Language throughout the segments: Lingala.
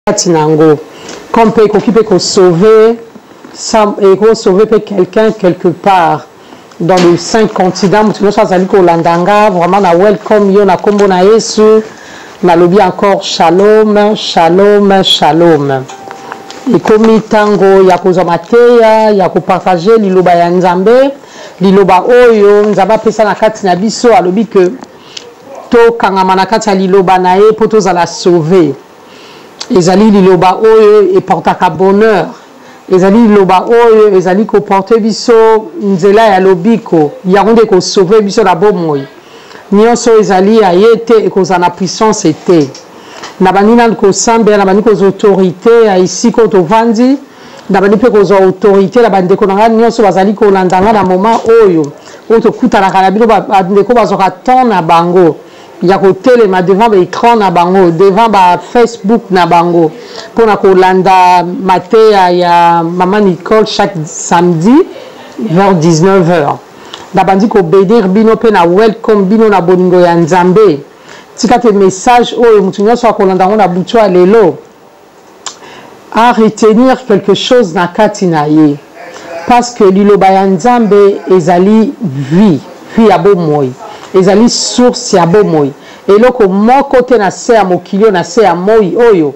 Tinango, comme peut sauver quelqu'un quelque part dans les 5 continents. Nous sommes allés au Landanga, vraiment na welcome yo na kombo na Yesu, na lobby encore shalom, shalom, shalom. Et comme tango ya kozamateya ya kopartager liloba ya Nzambe, liloba oyo Nzamba pesa na kati na biso alobi que to kangama na kati ya liloba na ye po tozala sauver. Ezali liloba oyo e portaka bonheur. Ezali liloba oyo ezali ko porter biso nzela ya lobiko yaronde ko sauver biso la bomoi. Nyonso ezali ayete e kozana puissance ete. Na banina ko sambe na baniko aux autorités ya ici ko to vandi na banipe ko autorité la bande ko nga nyonso bazali ko landanga na moment oyo to kuta na kanabino ba ndeko bazoka ton na bango. Il y a telema devant l'écran na bango, devant ba Facebook na bango. Pour na kolanda matin ya maman Nicole chaque samedi vers 19h. Da bandi ko bédir bino pe na welcome bino na boningo ya Nzambe. Tika te message oyo mutu nyonso akolanda na butu lelo. À retenir quelque chose na kati na ye. Parce que liloba ya Nzambe ezali vie ya bomoi. Ezali source ya bomoi. Et loko moko te na se ya mokilio na se ya moi oyo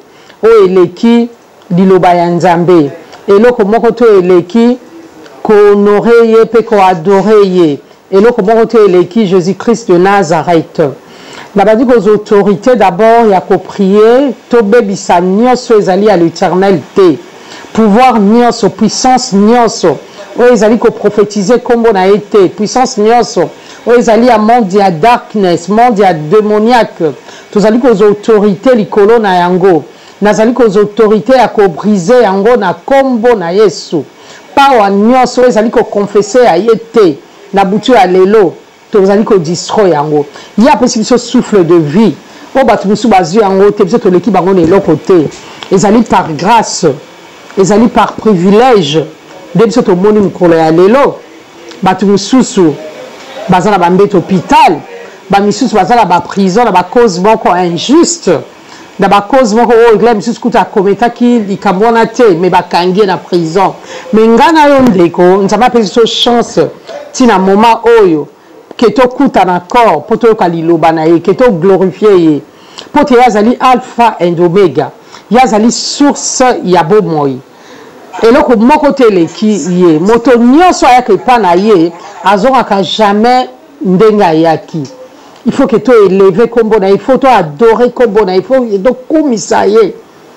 eleki liloba ya Nzambe. Et loko moko to eleki ko honorer ye pe ko adorer ye. Et loko moko to eleki Jésus-Christ de Nazareth. Na badi ko autorités d'abord ya ko prier to bebisa nyonso ezali à l'Éternel te. Pouvoir nyonso, puissance nyonso. O ezali ko prophétiser kombo na été, puissance nyonso. O ezali a monde ya darkness, monde ya démoniaque. Tozali ko autorité likolo na yango. Nazali ko autorité ya ko briser yango na kombo na Yesu. Pa wa nyonso ezali ko confesser a yete na butu ya lelo. Tozali ko destroy yango. Ya pesi biso souffle de vie. O batu biso bazu yango te biso to leki bango ne lokote. Ezali par grâce. Ezali par privilège. De biso to moni mukolo ya lelo. Batu misusu bazala ba mbete hôpital, ba misusu bazala ba prison, ba cause moko injuste, da ba cause moko o igla misusu kuta kometa ki likambona te mais ba kangie na prison. Mais ngana yo ndeko, nzamba pesi so chance tina moment oyo ke to kuta na corps poto ka liloba na ye, ke to glorifier ye. Poto yazali alpha and omega. Yazali source ya bomoi. Et là, comme mon côté qui y est, moto nyonso ya ke pa na ye, azoraka jamais ndenga yaki. Il faut que tu éleves kombo na, il faut to adorer kombo na, il faut to kumisa ye. Il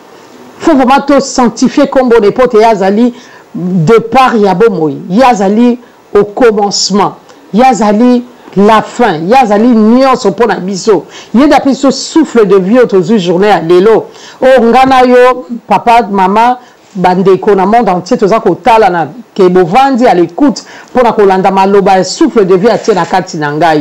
faut vraiment to sanctifier kombo na pote yazali de par ya bomoi. Yazali au commencement. Yazali la fin. Yazali nyonso pona biso. Yeda piso souffle de vie autour journée à lelo. O ngana yo papa maman bandeko na monde entier toza ko tala na ke bovandi à l'écoute pour na kolanda maloba souffle de vie atie na kati na ngai.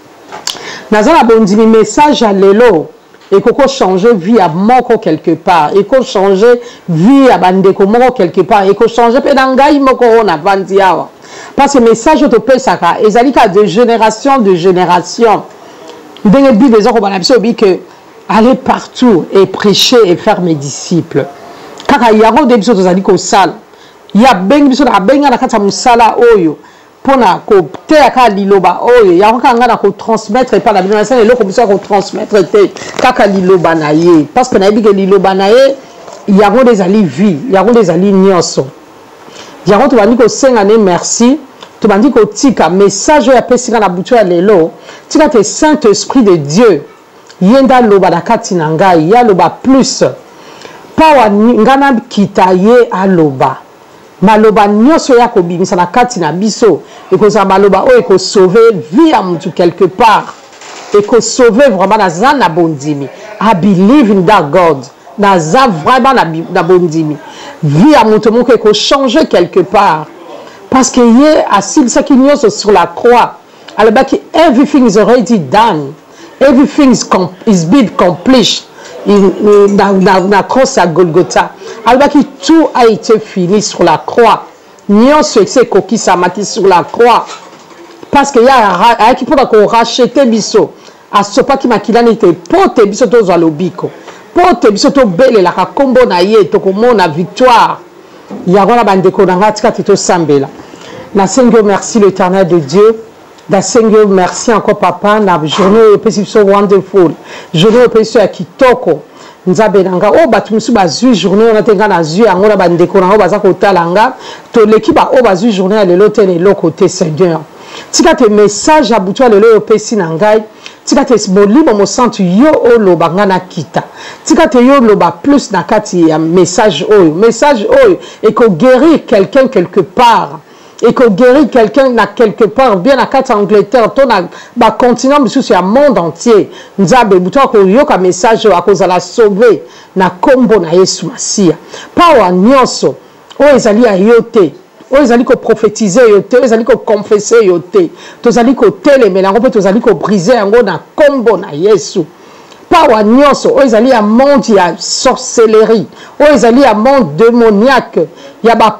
Nazala bondimi message à lelo et koko changer vie à moko quelque part et ko changer vie à bandeko moko quelque part et ko changer pe na ngai moko na vandi awa. Parce que message to pesaka ezali ka de génération de génération. Ndenge bi bezo ko bana biso bi que aller partout et prêcher et faire mes disciples. Kaka yaro de biso tozali ko sala ya bengi biso na benga na kata musala oyo pona ko te aka liloba oyo ya kanga na ko transmettre pas la biso na loko biso ko transmettre te kaka liloba na ye parce que na yebi ke liloba na ye yaro des ali vie yaro des ali nyonso yaro to bandi ko senga ne merci to bandi ko tika message ya pesika na butu ya lelo tika te Saint-Esprit de Dieu yenda loba na kati na ngai ya loba plus pawa ngana kitaye aloba maloba nyonso ya kobimisa na kati na biso ekoza maloba o eko sauver vie ya mutu quelque part eko sauver vraiment na za na bondimi. I believe in that God na za vraiment na bondimi vie ya mutu moko eko changer quelque part parce que ye asil sa ki nyonso sur la croix alobaki everything is already done, everything is been accomplished. Na croix à Golgotha. Alors que tout a été fini sur la croix. Nyonso c'est koki samaki sur la croix. Parce que y a qui pour racheter biso. A sopa ki makila n'était pote biso tozo alobiko. pote biso to bele la kombo na ye to komona victoire ya wana bandeko na ngati kati to sambela na sengo merci l'Éternel de Dieu da sengo merci encore papa na journée pesi so wonderful journée pesi ya kitoko nzabe nanga o batu musu bazui journée on tenga na zui yango na bandeko na o baza kotala nga to l'équipe o bazui journée ya lelo te le côté Seigneur tika te message abutu lelo pesi na ngai tika te bolimo mo sentu yo oloba nga na kita tika te yo loba plus na kati ya message oyo et que guérir quelqu'un quelque part et que guérir quelqu'un na quelque part bien na kati Angleterre to na ba continent bisu ya monde entier nzabe butu ko yoka message akozala sauver na kombo na Yesu Masia power nyonso o ezali ya yote oyo ezali ko prophétiser yote oyo ezali ko confesser yote tozali ko telemela yango mpe tozali ko briser yango na kombo na Yesu pawa nyonso oyo ezali ya monde ya sorcellerie oyo ezali ya monde démoniaque ya ba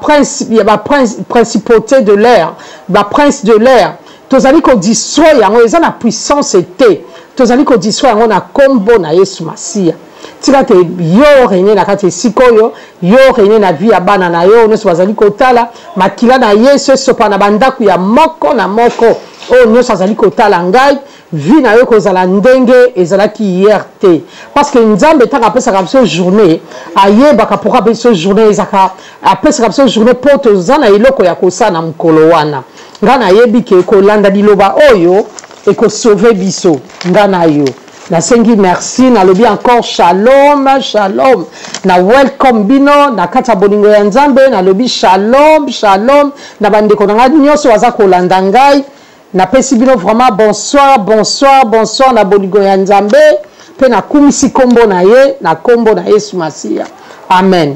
principauté de l'air ba prince de l'air tozali ko dissoudre yango eza na puissance te tozali ko dissoudre yango na kombo na Yesu Masia tika te yo régné na kati sikoyo yo régné na vie ya bana na yo nyonso bazali kotala makila na Yesu sopa na bandaku ya moko na moko o nyonso azali kotala ngai vie na yo kozala ndenge ezalaki hier te parce que nzambe tanga apesaka biso journée ayebaka pourquoi biso journée ezaka apesaka biso journée po toza na eloko ya kosala na mokolo wana nga nayebi ke kolanda liloba oyo ekosauve biso nga na yo nasengi merci nalobi encore shalom shalom na welcome bino na kati ya bolingo ya nzambe nalobi shalom shalom na bandeko na ngai nyonso baza kolanda ngai napesi bino vraiment bonsoir bonsoir bonsoir na bolingo ya nzambe mpe nakumisi kombo na ye na kombo na Yesu Masia amen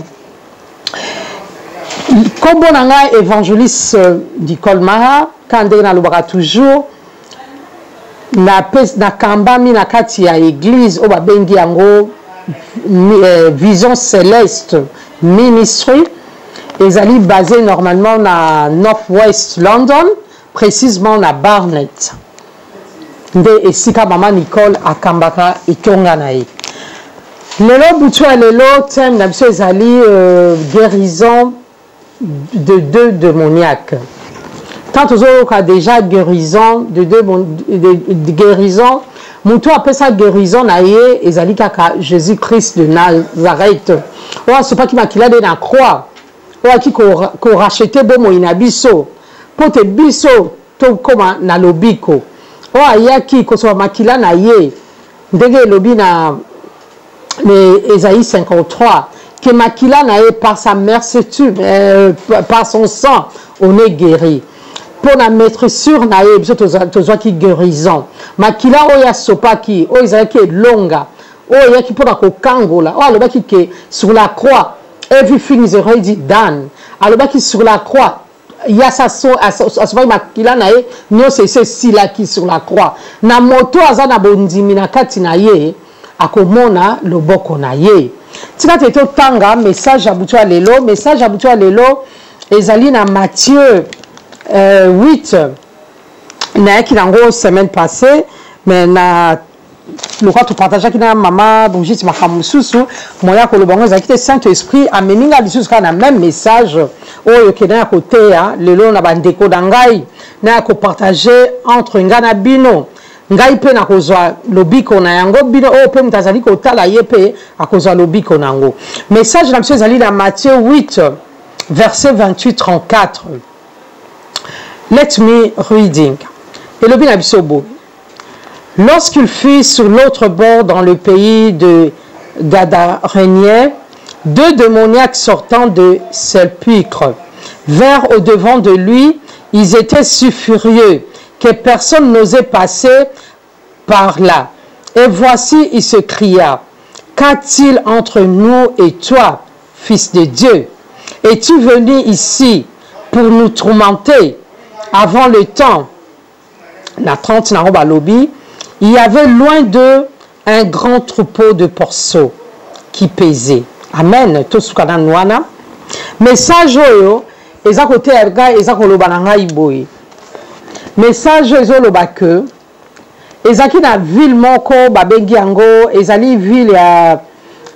kombo na ngai évangéliste Nicole Mara ka ndenge nalobaka toujours na kambami na kati ya église o babengi yango vision céleste ministry ezali basé normalement na Northwest London précisément na Barnet nde esika mama Nicole akambaka itonga na ye lelo butu ya lelo thème na biso ezali guérison de deux démoniaques. Tant aux autres déjà guérison de guérison, mutu apesa guérison na ye ezali kaka Jésus-Christ de Nazareth. Oa c'est pas qui makila de na croix. Oa ki ko racheter bomo ina biso. Pote biso to koma na lobiko. Oa yaki ko so makila na ye. Ndenge lobi na Ésaïe 53 que makila na ye par sa mercétude par son sang on est guéri. Pour la mettre sur na ye biso tozwa ki guérison makila oya sopaki oyo ezalaki elonga oyo eyaki mpona kokangola oyo alobaki ke sur la croix everything is already done alobaki sur la croix ya asopaki makila na ye nyonso esi esilaki sur la croix na moto aza na bondimi na kati na ye akomona loboko na ye tika te totanga message ya butu ya lelo message ya butu ya lelo ezali na Matthieu 8 nayaki nango semaine passée mais na lokwa topartageaki na mama Brigitte makambo mosusu moya koloba ngo ezalaki te Saint-Esprit ameninga lisusu kaka na même message oyo ke naya koteya lelo na bandeko na ngai naya kopartage entre ngai na bino ngai mpe nakozwa lobiko na yango bino oyo mpe moto azali kotala ye mpe akozwa lobiko na yango message na biso ezali na Matthieu 8 verset 28-34. Let me reading. Et le binabisobo. Lorsqu'il fut sur l'autre bord dans le pays de Gadaréniens, deux démoniaques sortant de sépulcre vinrent au devant de lui. Ils étaient si furieux que personne n'osait passer par là. Et voici, il se cria: qu'a-t-il entre nous et toi, fils de Dieu? Es-tu venu ici pour nous tourmenter? Avant le temps, la 30 Naroba Lobby, il y avait loin d'eux un grand troupeau de porceaux qui pesait. Amen. Tout ce qu'on a nouana. Message oyo, eza kote erga eza koloba na ngai boye. Message ezo loba que ezaki na ville moko babengi yango ezali ville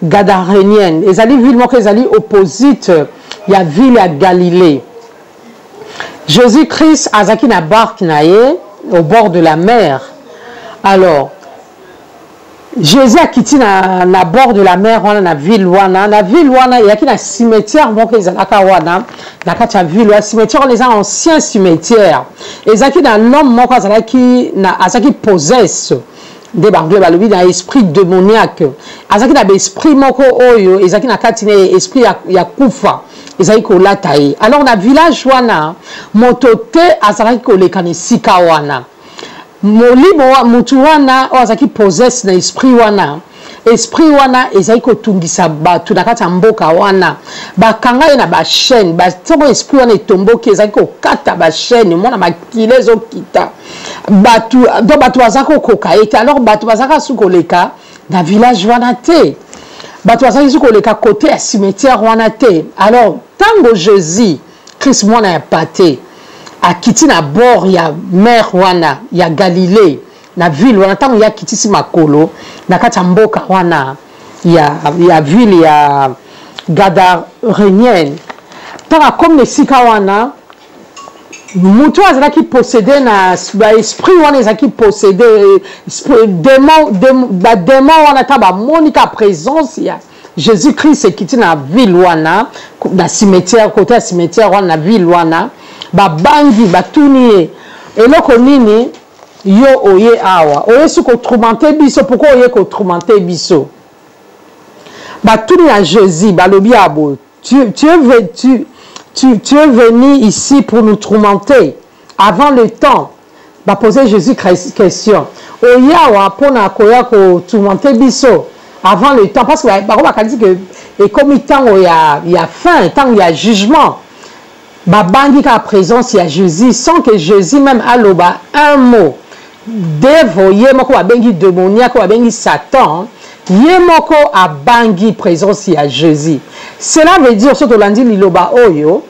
gadarénienne. Ezali ville moko ezali opposite ya ville ya Galilée. Jésus-Christ azaki na barque naye au bord de la mer. Alors Jésus a quitté na bord de la mer wana na ville wana. Na ville wana yaki na cimetière moko ezalaka wana na kati ya ville wana. Cimetière wana eza ancien cimetière. Ezaki na l'homme moko azaki possesse de banglais balobi na esprit démoniaque. Azaki na esprit moko oyo ezaki na kati na esprit ya kufa. Ezaki kolata ye. Alors na village wana moto te azalaki koleka na sika wana. Molimo mutu wana azaki possesse na esprit wana. Esprit wana ezaki kotungisa batu na kati ya mboka wana. Bakanga ye na ba chaîne, ba tongo esprit wana etomboki ezaki kokata ba chaîne, mona makile ezokita. Batu do batu bazako koka ete. Alors batu bazaka sukoleka na village wana te. Batu bazaki sukoleka côté ya cimetière wana te. Alors tango Jésus Christ mwana ya pate a kiti na bord ya mer wana ya Galilée na ville wana tango ya kiti si makolo na kati ya mboka wana ya ville ya gadarénienne tanga comme sika wana mutu azalaki possédé na esprit wana ezalaki possédé démon wana ta bamonika présence ya Jésus-Christ ekiti na ville wana na cimetière côté ya cimetière wana na ville wana babangi batuni ye eloko nini yo oye awa oye su kotourmente biso pourquoi oye kotourmente biso batuni ya Jésus balobi abo tu es venu ici pour nous tourmenter avant le temps ba poser Jésus question oye awa pona koya kotourmente biso avant le temps parce que ba dit que et comme temps il y a fin temps il y a jugement babangi ka présence ya Jésus sans que Jésus même aloba un mot dévoyé moko babengi démoniaque babengi Satan ye moko abangi présence ya Jésus. Cela veut dire surtout landi liloba oyo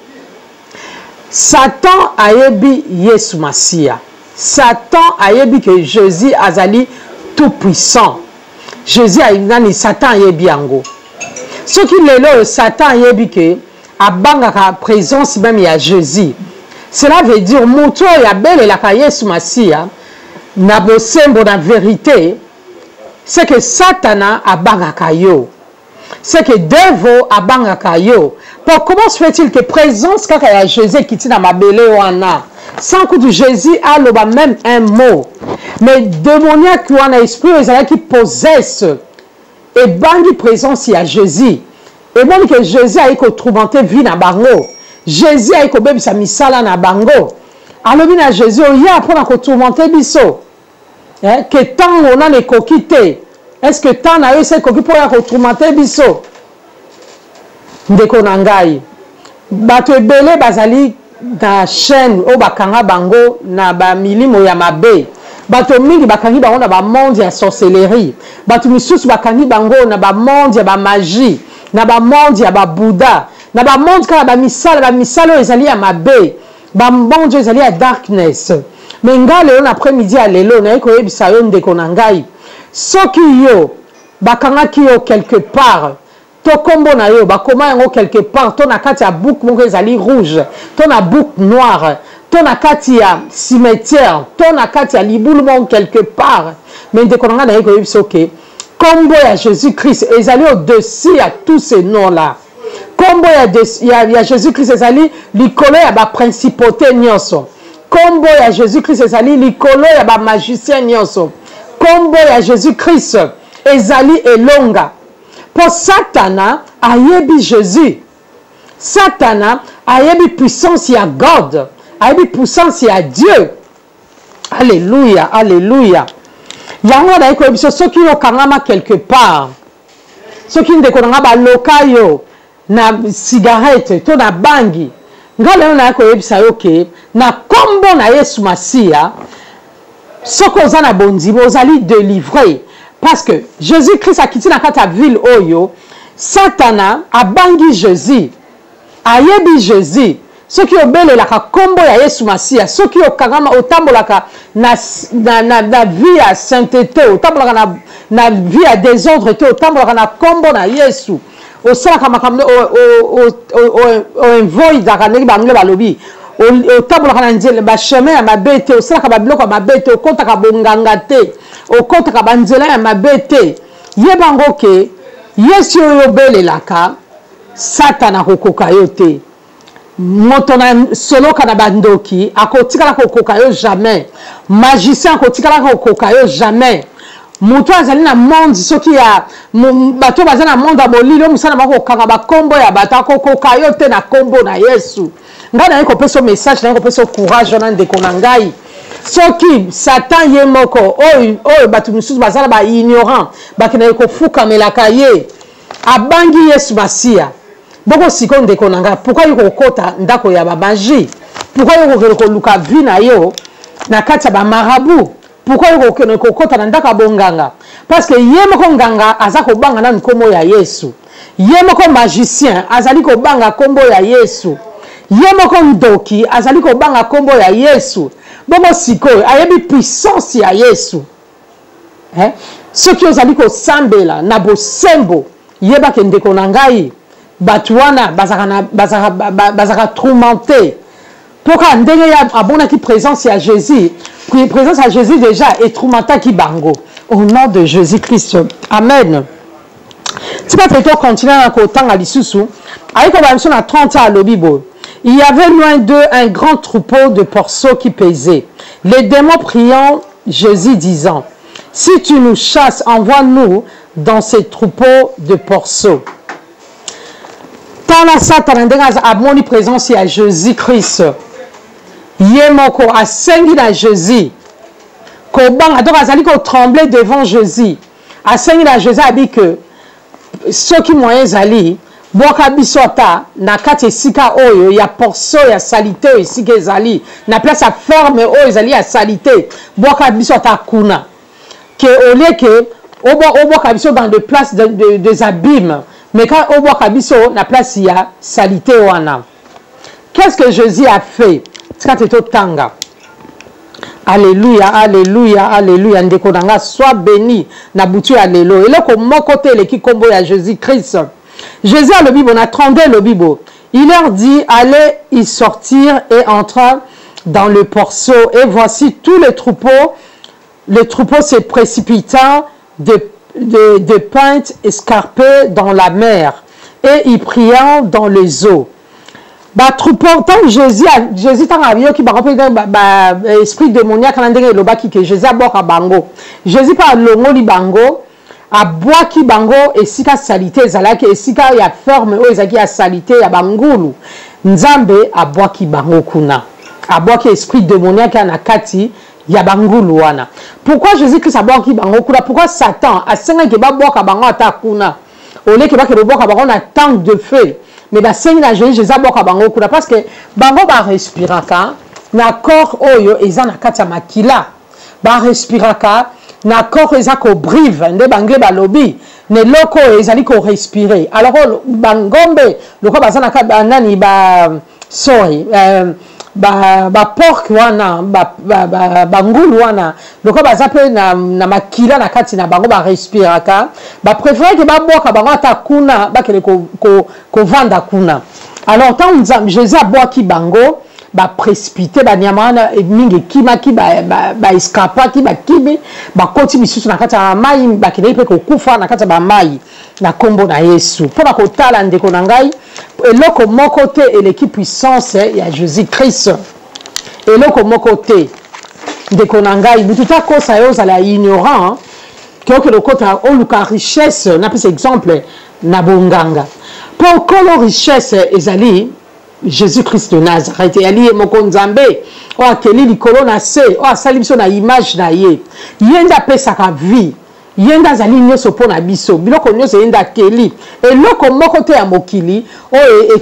Satan ayebi Yesu Masia. Satan ayebi que Jésus azali tout puissant. Jésus ayinani Satan ayebi yango. Ce qui lelo Satan ayebi que abangaka présence même ya Jésus. Cela veut dire moto ya belle la ka Yesu Masia na bosembo na vérité c'est que Satana abangaka yo. C'est que devil abangaka yo. Pour comment se fait-il que présence kaka ya Jésus qui tina mabele wana sans que Jésus aloba même un mot mais démoniaque wana esprit ezala qui possesse et bangi présence ya Jésus. Et même que Jésus a été tourmenté vie na bango. Jésus a été bebisa misala na bango. Alors bien Jésus il y a pour tourmenter biso. Que tant on a les coquité. Est-ce que tant na eu ces coquille pour tourmenter biso? Ndeko nangai. Bato ebele bazali na chaîne o bakanga bango na ba milimo ya mabe. Bato mingi bakangi bango na ba monde ya sorcellerie. Bato misusu bakangi bango na ba monde ya ba magie. Na ba monde ya ba Bouddha, na ba monde kala ba misalo ezali ya mabe, ba monde ezali ya darkness. Mais ngale on après-midi à lelo na ko yebisa yo ndeko na ngai. Soki yo bakangaki yo quelque part, to kombo na yo bakoma yango quelque part, to na kati ya bouc moko ezali rouge, to na bouc noir, to na kati ya cimetière, to na kati ya libulu moko quelque part. Mais ndeko na ngai na ko yebisa okay. Combo ya Jésus-Christ, ezali au-dessus à tous ces noms-là. Combo ya Jésus-Christ, ezali likolo ya ba principauté nyonso. Combo ya Jésus-Christ, ezali likolo ya ba magicien nyonso. Combo ya Jésus-Christ, ezali elonga. Pour Satana, ayebi Jésus. Satana, ayebi puissance ya God. Ayebi puissance ya Dieu. Alléluia, alléluia. Yango na eko biso soki yo kangama quelque part soki ndeko nga ba lokayo na cigarette to na bangi ngale na eko yebisa yo ke na kombo na Yesu Masia soko za na bondimo ozali délivré parce que Jésus-Christ a quitté na kata ville oyo Satana abangi Jésus ayebi Jésus soki obelelaka kombo ya Yesu Masia, soki okangama otambolaka na vie ya sainteté, otambolaka na vie ya désordre te, otambolaka na kombo na Yesu, osalaka makambo oenvoidaka ndenge bamile balobi, otambolaka na nzela bachemin ya mabe te, osalaka babiloko ya mabe te, okotaka bonganga te, okotaka banzela ya mabe te, yebango ke Yesu oyo obelelaka Satan akokoka yo te. Moto na soloka na bandoki akotikala kokoka yo jamais. Magicien akotikala kokoka yo jamais. Mutu azali na monde soki ya bato bazali na monde abolilo musana bako kanga bakombo ya bato akokoka yo te na kombo na Yesu. Ngana yeko peso message na yeko peso courage na ndeko na ngai. Soki Satan ye moko oyo bato misusu bazala ba ignorant bakina yeko fuka melaka ye abangi Yesu Masia. Boko siko ndeko nanga, pourquoi yoko kota ndako ya ba magie? Pourquoi yoko luka vi na yo na kati ya ba marabu? Pourquoi yoko kota na ndako bonganga? Parce que ye moko nganga azako banga na nkomo ya Yesu. Ye moko magicien azali ko banga kombo ya Yesu. Ye moko ndoki azali ko banga kombo ya Yesu. Boko siko ayebi puissance ya Yesu. Ceux qui ozali ko sambela na bosembo yeba ke ndeko na ngai Batouana, bazaka tourmenté. Pourquoi ndenge ya abona qui présence à Jésus, qui présence à Jésus déjà est tourmenté qui bango. Au nom de Jésus-Christ. Amen. C'est pas plutôt continuer à côté à l'issoussou. Avec la 30 ans à l'Obibo. Il y avait loin d'eux un grand troupeau de porceaux qui pesait. Les démons priant Jésus disant, si tu nous chasses, envoie-nous dans ces troupeaux de porceaux. Tala Satan ndenga amoni présence ya Jésus-Christ. Yemoko asengi na Jésus. Ko banga donc azali ko trembler devant Jésus. Asengi na Jésus abi que ceux qui moyens zali boka bisota na kati esika oyo ya porceau ya salité esika ezali na place ya ferme oyo ezali ya salité boka bisota kuna que au lieu que oboka biso dans des places des abîmes. Mais quand on voit Kabiso, la place il y a salité wana. Qu'est-ce que Jésus a fait? Tanga. Alléluia, alléluia, alléluia. Ndekonanga, sois béni. Nabutu alléluia. Et là, comme mon côté, les qui combo à Jésus-Christ. Jésus a le Bible, on attendait le Bible. Il leur dit, allez y sortir et entra dans le porceau. Et voici tous les troupeaux. Le troupeau se précipitant de peintes escarpées dans la mer et y priant dans les eaux. Bah troupeau tant Jésus tant avio qui ba esprit démoniaque na ndenge loba ki que Jésus a boka bango. Jésus pa longo li bango a bois ki bango esika salité ezalaki esika ya ferme o ezaki ya salité ya bangulu. Nzambe a bois ki bango kuna. A bois ki esprit démoniaque na kati ya bangulu wana. Pourquoi Jésus-Christ a boki bango kuna? Pourquoi Satan a senga ke ba boka bango ata kuna? Ole ke ba ke boka bango na tank de feu. Mais ba senga na Jésus a boka bango kuna parce que bango ba respiraka na corps oyo eza na kati ya makila. Ba respiraka na corps eza ko brive nde bangle ba lobi. Ne loko ezali ko respirer. Alors bangombe loko bazana ka nani ba sorry ba pork wana ba ngulu wana loko bazape na makila na kati na bango ba respiraka ba préférer que ba boka bango ata kuna ba kele ko vanda kuna. Alors tant Jésus a boki bango ba précipiter ba nyamana mingi kima ki ba escapa ki ba kibi ba koti bisusu na kati ya mai ba kele pe ko kufa na kati ba mai na kombo na Yesu pona ko tala ndeko na ngai eloko moko te eleki puissance ya Jésus-Christ eloko moko te ndeko na ngai bututa kosa yo zala ignorant que le kota oluka richesse na plus exemple na bonganga pour que la richesse ezali Jésus-Christ de Nazareth ali moko nzambe o akeli likolo na se o asali biso na image na ye yenda pesa ka vie yenda zali nyoso pona biso biloko nyoso yenda keli eloko moko te ya mokili o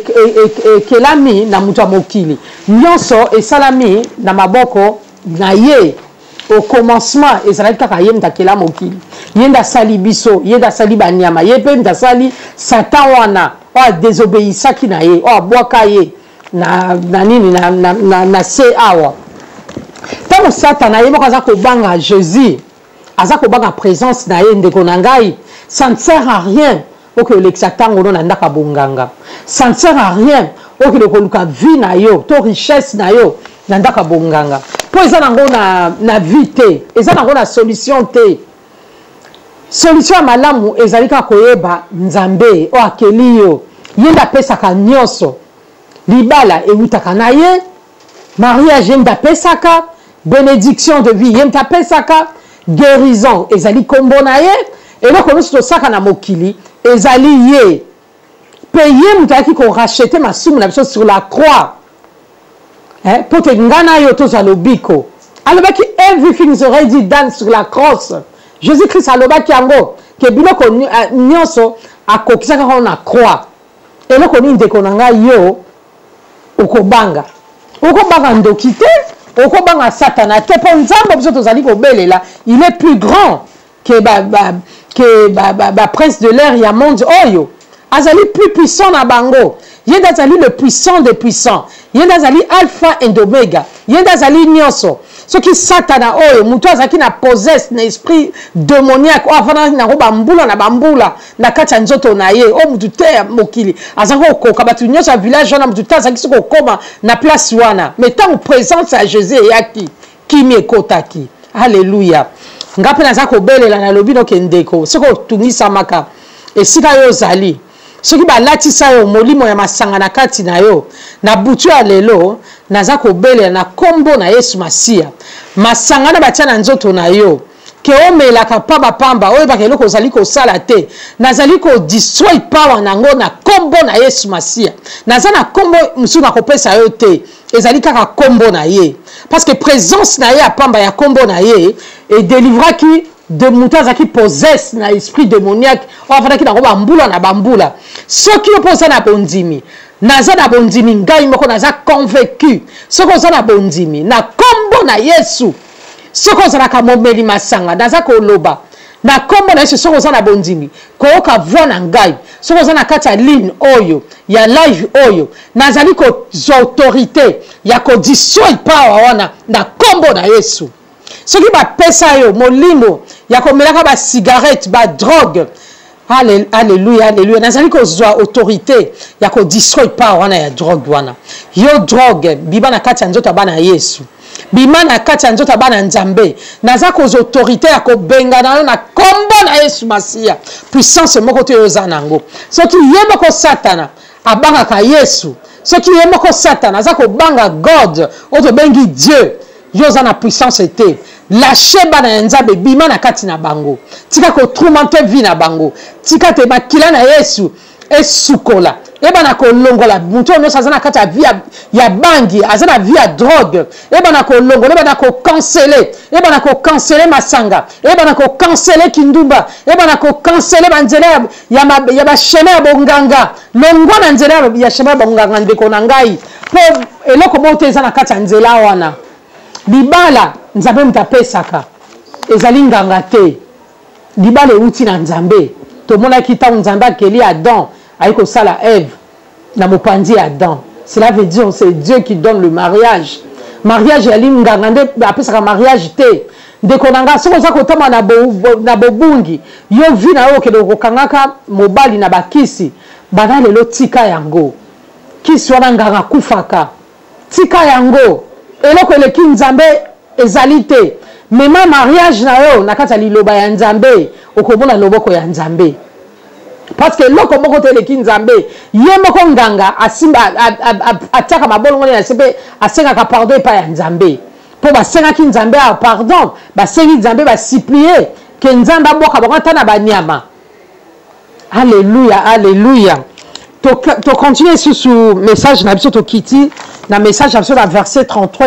kelami na mutu ya mokili nyoso esalami na maboko na ye au commencement ezalaki kaka ye mta kela mokili yenda sali biso yenda sali banyama ye pe mta sali satan wana o désobéissaki na ye o abwaka ye na se awa. Tant Satan a yemo kaza ko banga Jésus, aza ko banga présence na ye ndeko na ngai, ça ne sert à rien pour que l'exatango no nanda ka bonganga. Ça ne sert à rien pour que le koluka vie na yo, to richesse na yo nanda ka bonganga. Po eza nango na vie te, eza nango na solution te. Solution ya malamu ezali ka koyeba Nzambe o akeli yo. Yenda pesaka nyonso. Libala eutaka na ye, mariage yenda pesaka, bénédiction de vie yenda pesaka, guérison ezali kombo na ye, eloko nyonso tosaka na mokili ezali ye. Payer mutaki ko racheter masumu na biso sur la croix. Pour te ngana yo to zalobiko. Alobaki everything is already done sur la cross. Jésus-Christ alobaki yango ke biloko nyonso akokisaka ko na croix. Eloko ni ndeko na ngai yo okobanga ndoki te, okobanga satana te, po nzambe biso tozali kobelela, il est plus grand que prince de l'air ya monde oyo. Azali plus puissant na bango. Yenda azali le puissant des puissants. Yenda azali alpha et omega. Yenda azali nyonso. Ce qui satana oyo mutu azaki na possess na esprit démoniaque o afana na bambula na kati ya nzoto na ye o mutu te mokili azango koka batu nyonso ya village wana mutu te azaki soko koma na place wana mais tant présence à Jésus eyaki kimi ekotaki. Alléluia. Ngape naza kobelela na lobi no kendeko soko tungisamaka esika yo zali soki balatisa yo molimo ya masanga na kati na yo na butu ya lelo naza kobelela na kombo na Yesu Masia masanga na batia na nzoto na yo ke omelaka pamba oyo bakeloko ozali kosala te nazali ko destroy power nango na kombo na Yesu Masia naza na kombo musu na kopesa yo te ezali kaka kombo na ye parce que présence na ye apamba ya kombo na ye et délivraki de moutaz qui possède na esprit démoniaque o afana ki na bambula na bambula soki oposa na bondimi naza na bondimi ngai moko naza convaincu soko oza na bondimi na kombo na Yesu soko ozalaka momeli masanga naza koloba na kombo na Yesu soko oza na bondimi koyoka voix na ngai soko oza na kati ya ligne oyo ya live oyo nazali kozwa autorité ya kodestroy power wana na kombo na Yesu. Ce qui va pesa yo molimo ya komelaka ba cigarette ba drogue. Alléluia, alléluia. Nazali ko zwa autorité ya ko destroy power wana ya drogue wana. Yo drogue biba na kati ya nzoto bana Yesu. Bima na kati ya nzoto bana Nzambe. Naza ko autorité ya ko benga na kombo na Yesu Masia. Puissance moko te yozanango. Ce qui yemo ko satana abanga ka Yesu. Ce qui yemo ko satana aza ko banga God, oto bengi Dieu. Yoza na puissance était lâcher bana nzabe bima na kati na bango tika ko tourmenter vie na bango tika te makila na Yesu esukola eba na ko longola muto no sazana kati ya vie ya bangi azana vie ya drogue eba na ko longola eba na ko canceler eba na ko canceler masanga eba na ko canceler kindumba eba na ko canceler banzela ya ba chemin ya bonganga longwa na nzela ya chemin ya bonganga ndeko na ngai po eloko moto ezana kati ya nzela wana libala Nzambe mutapesaka ezali nganga te libala euti na Nzambe tomona kita Nzambe akeli Adam ayiko sala Ève na mopanzi Adam. Cela veut dire c'est Dieu qui donne le mariage. Mariage yali nganga nde apesaka mariage te ndeko nanga soko za kotama na bobungi yo vi na yo kede kokangaka mobali na bakisi bana lelo tika yango kisi wana nganga kufaka tika yango eloko eleki Nzambe ezali te mema mariage na yo na kati ya liloba ya Nzambe okomona loboko ya Nzambe parce que eloko moko te eleki Nzambe ye moko nganga asimba ataka mabolongo na sepe asengaka pardon epai ya Nzambe po basengaki Nzambe a pardon basengi Nzambe basiplie ke Nzambe aboka bango ata na banyama. Alléluia, alléluia. To continuer sous message na biso to kiti na message na biso na verset 33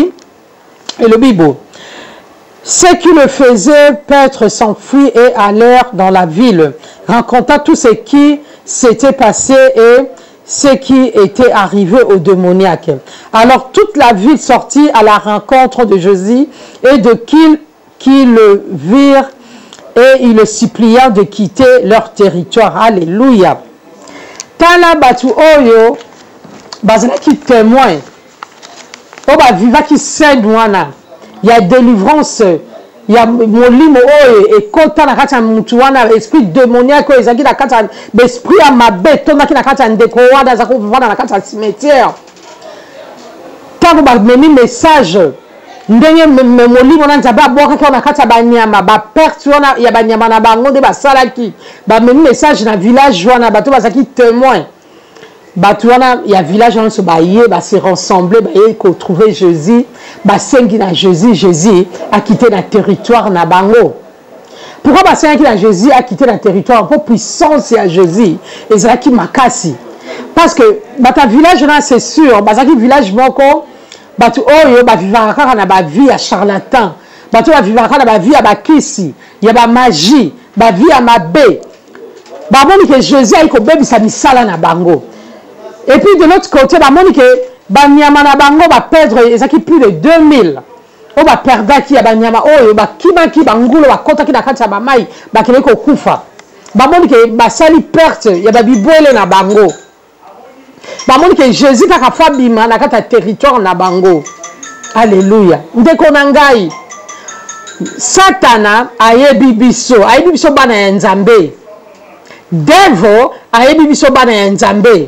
et le Bible. Ceux qui le faisaient paître s'enfuient et allèrent dans la ville, racontant tout ce qui s'était passé et ce qui était arrivé aux démoniaques. Alors toute la ville sortit à la rencontre de Jésus et de qui le virent et il le supplia de quitter leur territoire. Alléluia. Tala batu oyo bazala qui témoin o ba viva qui scène wana ya délivrance ya molimo oyo ekota na kati ya mutu wana esprit démoniaque oyo ezalaki na kati ya esprit ya mabe tondaki na kati ya ndeko wana aza kovanda na kati ya cimetière ntango bamemi message ndenge molimo wana nzambe abwakaki na kati ya banyama baperte wana ya banyama na bango nde basalaki bamemi message na village wana bato bazalaki témoin bato wana ya village wana so baye base rassemble baye kotrouve Jésus basengi na Jésus a quitté na territoire na bango. Pourquoi basengi na Jésus a quitté na territoire pour puissance ya Jésus ezalaki makasi parce que bata village là c'est sûr bazaki village moko bato oyo bavivaka kaka na ba vie ya charlatan bato bavivaka na ba vie ya bakisi ya ba magie ba vie ya mabe bamoni que Jésus a kobebisa misala na bango. Et puis de l'autre côté, bamoni que banyama na bango ba perdre ezaki plus de 2000. O ba perdaki ya banyama oyo ba kimaki bangulo ba kota ki na kati ya ba mai ba kele ko kufa. Bamoni que ba sali perte ya ba bibwele na bango. Bamoni que Jésus kaka fabima na kati ya territoire na bango. Alléluia. Ndeko na ngai. Satana ayebi biso bana ya Nzambe. Devil ayebi biso bana ya Nzambe.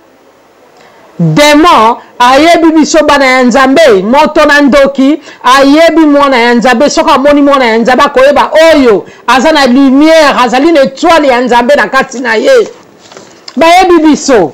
Démon ayebi biso bana ya Nzambe moto na ndoki ayebi mwana ya Nzambe soka moni mwana ya Nzambe koyeba oyo aza na lumière azali na étoile ya Nzambe na kati na ye bayebi biso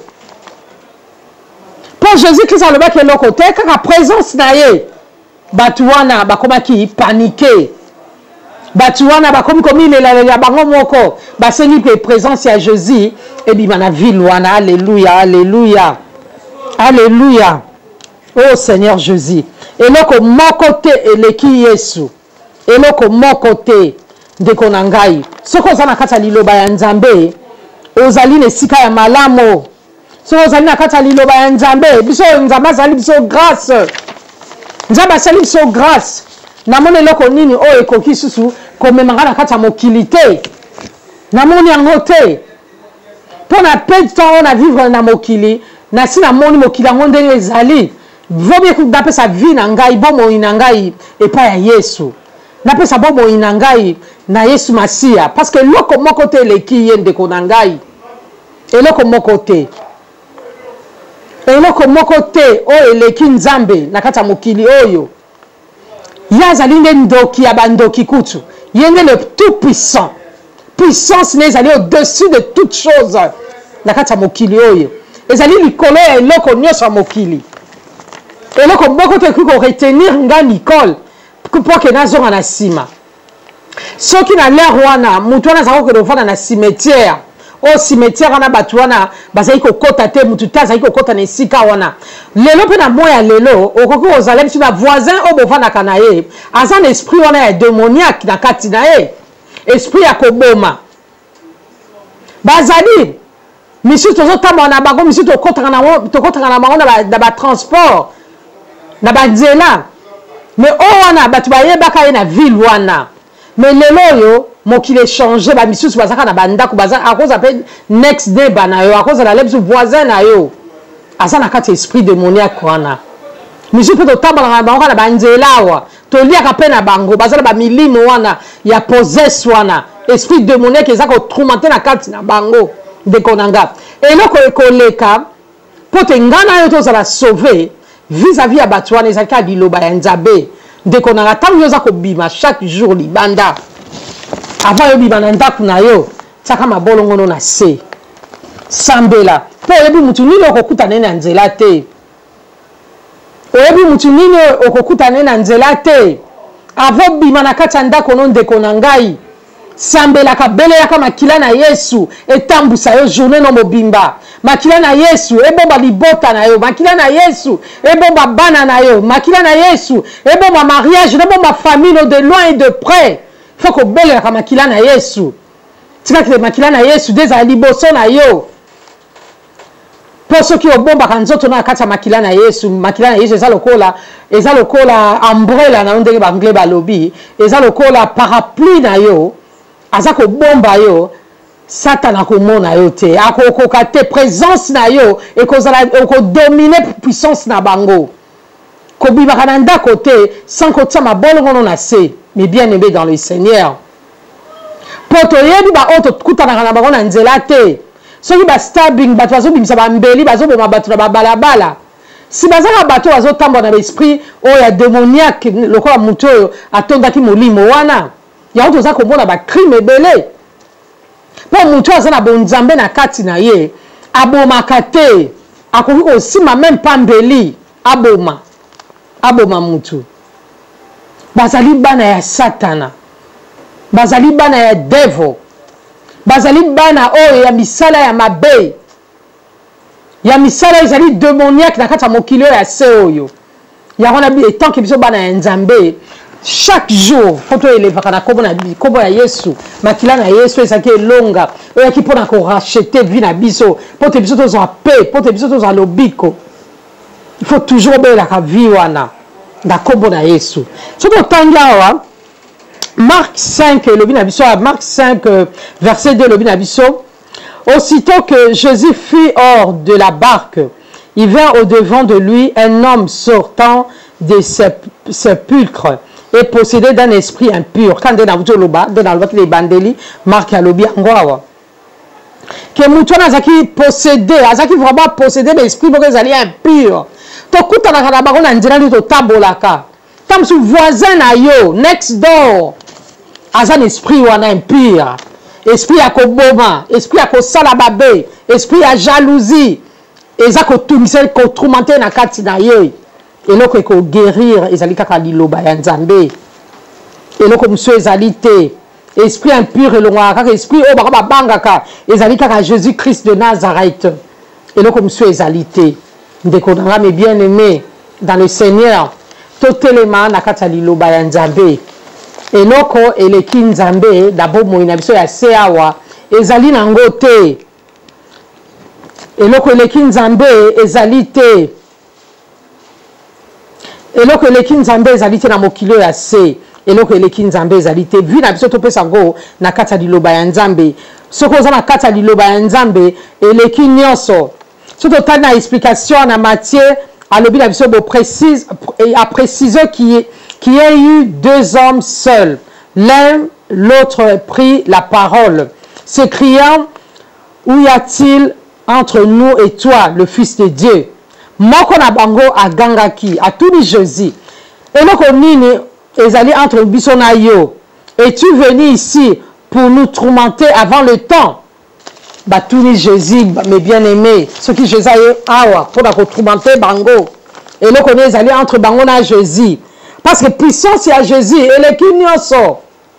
pour Jésus-Christ alobaki eloko te kaka présence na ye batu wana bakomaki paniqué batu wana bakomi komilela bango moko basengi pe présence ya Jésus ebima na ville wana. Alléluia, alléluia. Alléluia. Oh Seigneur Jésus. Eloko moko te eleki Yesu. Eloko moko te ndeko na ngai. Soko ozana kata liloba ya Nzambe, ozali na sika ya malamo. Soko ozali na kata liloba ya Nzambe, biso Nzambe azali biso grâce. Nzambe azali biso grâce. Namoni eloko nini oyo ekoki susu komemanga na kata mokili te. Namoni yango te. Pona perdre temps na vivre na mokili. Na si na moni mokili yango ndenge ezali vobie napesa vie na ngai bomoi na ngai epa ya Yesu napesa bomoi na ngai na Yesu Masia parce que eloko moko te eleki ye ndeko na ngai eloko moko te oyo eleki Nzambe na kati ya mokili oyo ye azali nde ndoki ya bandoki kutu ye nde le tout puissant puissance ne ezali au-dessus de toute chose na kati ya mokili oyo ezali likolo ya eloko nyonso ya mokili eloko moko te ekoki koretenir nga Nicole mpo ke nazonga na nsima soki na lere wana mutu wana azalaki kokende kofanda na cimetière oyo cimetière wana bato wana bazali kokota te mutu te azali kokota na esika wana lelo mpe na moya lelo okoki kozala biso na voisin oyo bovandaka na ye aza na esprit wana ya démoniaque na kati na ye esprit ya koboma bazali misusu tozotambola na bango misusu tokotaka na bango na batransport na banzela mais oyo wana bato bayebaka ye na ville wana mais lelo oyo mokili echange bamisusu bazaka na bandako akoza mpe next day bana yo akozala le biso voisin na yo aza na kati esprit démoniaque wana misusu mpe totambolaka na bango na banzela awa toliaka mpe na bango bazala bamilimo wana ya posese wana esprit démoniaque eza kotraumante na kati na bango ndeko na nga eloko ekoleka po te nga na yo tozala sauve vis-à-vis ya bato wana ezalaki ya liloba ya Nzambe ndeko na nga ntango yo oza kobima chaque jour libanda avant yo bima na ndako na yo tiaka mabolongono na se sambela mpo oyebi mutu nini okokutana na nzela te oyebi mutu nini okokutana na nzela te avant bima na kati ya ndako no ndeko na ngai sambelaka beleyaka makila na Yesu etambusa yo journée no mobimba makila na Yesu ebomba libota na yo makila na Yesu ebomba bana na yo makila na Yesu ebomba mariage ebomba famille de loin et de près faut ko beleyaka makila na Yesu tika ke makila na Yesu deza liboso na yo po soki obombaka nzoto na kati ya makila na Yesu eza lokola umbrella na ndenge banglais balobi eza lokola parapluie na yo aza ko bomba yo Satan akomona yo te, akokoka te présence na yo et ko dominer puissance na bango. Ko bibaka na ndako te sans ko tia mabolongo na se, mais bien aimé dans le Seigneur. Poto yebi ba auto kutana na bango na nzela te. Soki ba stabbing bato bazo bimisa ba mbeli bazo boma bato na ba balabala. Si bazaka bato bazo tambola na esprit o ya démoniaque lokola muto atondaki molimo wana. Ya auto za komona ba crime ebele. Po mutu azana bonzambe na kati na ye abomaka te akoki kosima même pambeli aboma mutu bazali bana ya satana bazali bana ya devil bazali bana oyo ya misala ya mabe ya misala ezali démoniaque na kati ya mokili oyo ya se oyo yango na bi etant ke biso bana ya nzambe chaque jour quand on élève na kombo ya Yesu makila na Yesu ezaki elonga oyo ki pona ko racheter vie na biso pote biso tozo paix pote biso tozo lobiko il faut toujours bela ka vie wana na kombo na Yesu soto tanga wa Marc 5 lobi na biso Marc 5 verset 2 lobi na biso aussitôt que Jésus fut hors de la barque il vint au devant de lui un homme sortant des sépulcres et possédé d'un esprit impur. Quand on a vu les bandeli, Marc a lobby angwa. Que Moutouana Azaki possédé, Azaki vraiment possédé l'esprit pour que les impur. To kuta na kanabago na ndina to tabolaka. Tam su voisin na yo, next door. Azan esprit wana impur. Esprit à koboma, esprit à kosalababe, esprit à jalousie. Ezako tumisel ko tourmenter na kati na yo. Et là, il faut guérir, ezali kaka liloba ya nzambe. Et là, comme monsieur ezali te, esprit impur et l'onga kaka esprit o baka bangaka, ezali kaka Jésus-Christ de Nazareth. Et là, comme monsieur ezali te, ndeko nanga mes bien-aimés dans le Seigneur, totelema na kata liloba ya nzambe. Et là, ko eleki nzambe d'abord moina biso ya seawa, ezali nango te. Et là, ko eleki nzambe ezali te. Et là que les kinzambe ezalite na mokilo ya se et là que les kinzambe ezalite vu na biso to pesa ngo na kata liloba ya nzambe soko za na kata liloba ya nzambe et les kinyonso soto tana explication na Matthieu à lobi na biso bo précise et a précisé qu'il y a eu deux hommes seuls l'un l'autre prit la parole s'écriant où y a-t-il entre nous et toi le fils de Dieu. Moko na bango agangaki atuni Jésus. Et loko nini ezali entre biso na yo. Es-tu venu ici pour nous tourmenter avant le temps? Batuni Jésus mes bien-aimés, ceux qui Jésus awa pour la tourmenter bango. Et loko ni ezali entre bango na Jésus. Parce que puissance ya Jésus et les kinyoso.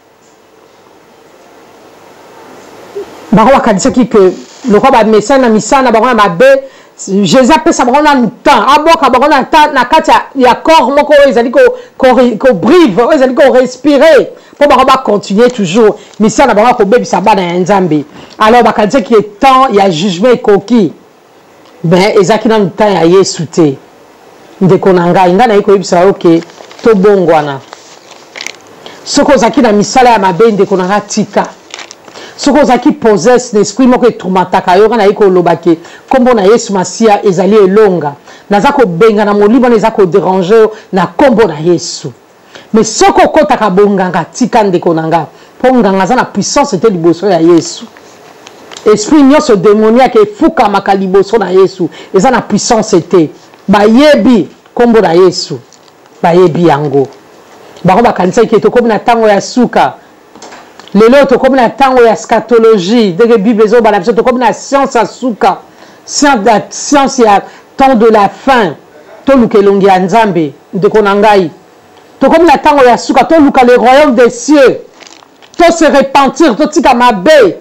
Bango wakadisa ki que le roi ba médecin na misana bango na mabe Jésus appelle ça bon en temps aboka bon en temps na kati ya corps moko ezali ko brive ezali ko respirer pour ba continuer toujours mais ça na ba ko bebisa bana ya nzambe alors ba kadze qui est temps il y a jugement koki ben ezaki na temps ya Yesu te ndeko nanga ngana iko bebisa OK to bongwana soko zaki na misala ya mabe ndeko nanga tika soko zaki possesse l'esprit moko tourmentaka yo kana iko lobake kombo na Yesu Masia ezali elonga nazako benga na molimo nezako déranger na kombo na Yesu mais soko kotaka bonganga tika ndeko nanga ponganga za na puissance te liboso ya Yesu esprit nyonso démoniaque efuka makaliboso na Yesu eza na puissance te bayebi kombo na Yesu bayebi yango bako bakanisa ki to komi na tango ya suka lelo to comme na tango ya scatologie de Bible zo bana to comme na science asuka science ya temps de la fin to lukelongi ya nzambe de konangai to comme na tango ya suka to luka le royaume des cieux to se repentir to tika mabe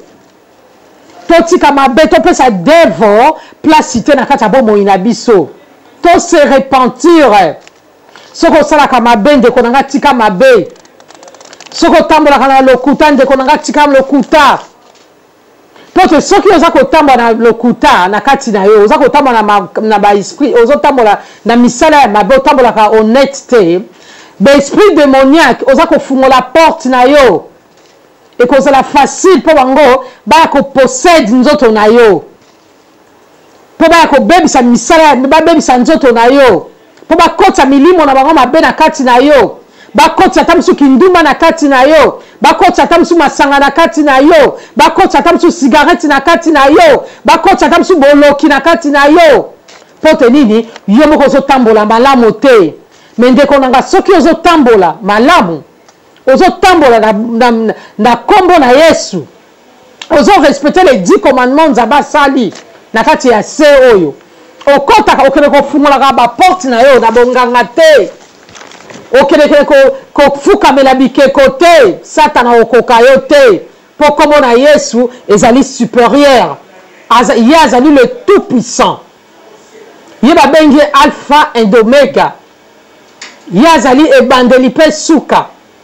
to pesa devil placité na kata bomo inabiso to se repentir soko sala kama bende konanga tika mabe soko tambola kana lokuta ndeko nanga tika lokuta pote soki oza kotambola na lokuta na kati na yo oza kotambola na ba esprit oza tambola na misala ya mabe otambola ka honnêteté ba esprit démoniaque oza kofungola porte na yo et que c'est la facile pour bango ba ko possède nzoto na yo pour ba ko bebisa misala ba bebisa nzoto na yo pour ba kota milimo na bango mabe na kati na yo ba kota tamsu kinduma na kati na yo ba kota tamsu masanga na kati na yo ba kota tamsu cigarette na kati na yo ba kota tamsu boloki na kati na yo pote nini yo moko zo tambola malamu te mais ndeko nanga soki ozo tambola malamu ozo tambola na kombo na Yesu ozo respecter les 10 commandements nzaba sali na kati ya se oyo okota okene ko fungola ba porte na yo na bonganga te okene ko fukamela bikeko te satana okoka yo te po kombo na Yesu ezali supérieur ye azali le tout puissant ye babengi alpha et omega ye azali ebandeli pe suka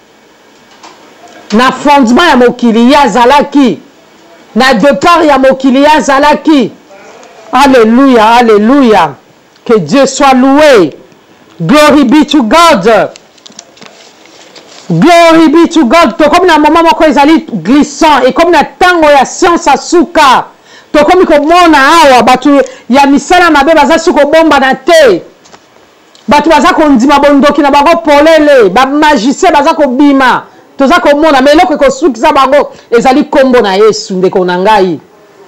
na fondement ya mokili ye azalaki na départ ya mokili ye azalaki. Alléluia, alléluia, que Dieu soit loué. Glory be to God. Glory be to God. To comme na moment moko ezali glissant et comme na tango ya science asuka to comme ko mona awa batu ya misala mabe baza suko bomba na te batu baza ko ndima bondoki na bango polele ba magicien baza ko bima toza ko mona mais eloko ko sukisa bango ezali kombo na Yesu ndeko na ngai.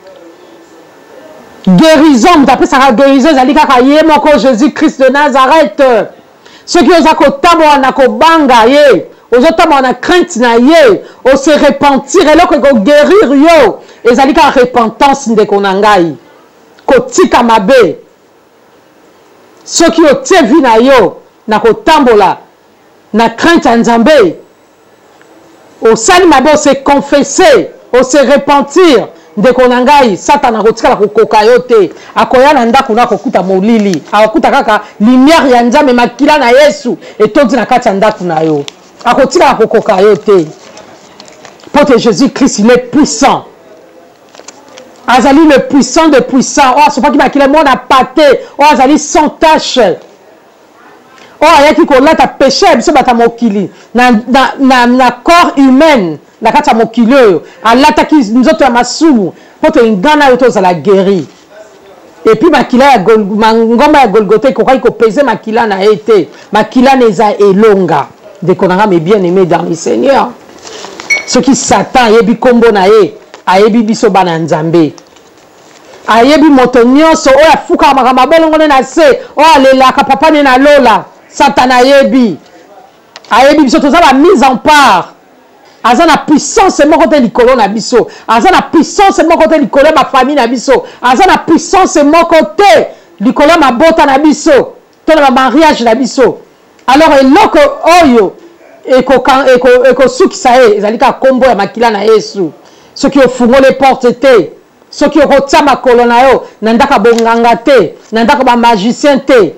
Guérison, d'après sa guérison, ezali kaka ye moko Jésus-Christ de Nazareth. Ceux qui oza ko tambola na ko banga ye ozo tambola na crainte na ye o se repentir eloko ko guérir yo ezali kaka repentance ndeko na ngai ko tika mabe soki otie vi na yo na ko tambola na crainte ya Nzambe osali mabe o se confesser o se repentir ndeko na ngai satana kotikala kokoka yo te akoya na ndako na kokuta molili akokuta kaka lumière ya Nzambe makila na Yesu etondi na kati ya ndako na yo akotikala kokoka yo te. Pote Jésus-Christ il est puissant azali le puissant de puissant oh c'est pas qui makila mona pate oh azali sans tache oh ayaki kolata péché biso bata mokili na corps humain na kati ya mokili oyo alataki nzoto ya masumu po te ngana yo tozala guéri et puis makila ya ngomba ya Golgotha ekokai kopese makila na ye te makila na eza elonga ndeko na nga mais bien aimé dans le Seigneur soki Satan ayebi kombo na ye ayebi biso bana Nzambe ayebi moto nyonso oyo afukaka makambo bolongo ne na se oyo alelaka papa ne na lola Satan ayebi biso toza ba mise en part aza na puissance moko te likolo na biso aza na puissance moko te likolo ma famille na biso aza na puissance moko te likolo mabota na biso to na mariage na biso alors eloko oyo ekosukisa ye ezali ka kombo ya makila na Yesu soki ofungole porte te soki okotia makolo na yo na ndaka bonganga te na ndaka ba magicien te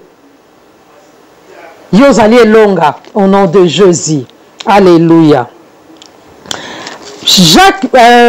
yo ozali elonga au nom de Jésus. Alléluia. Jacques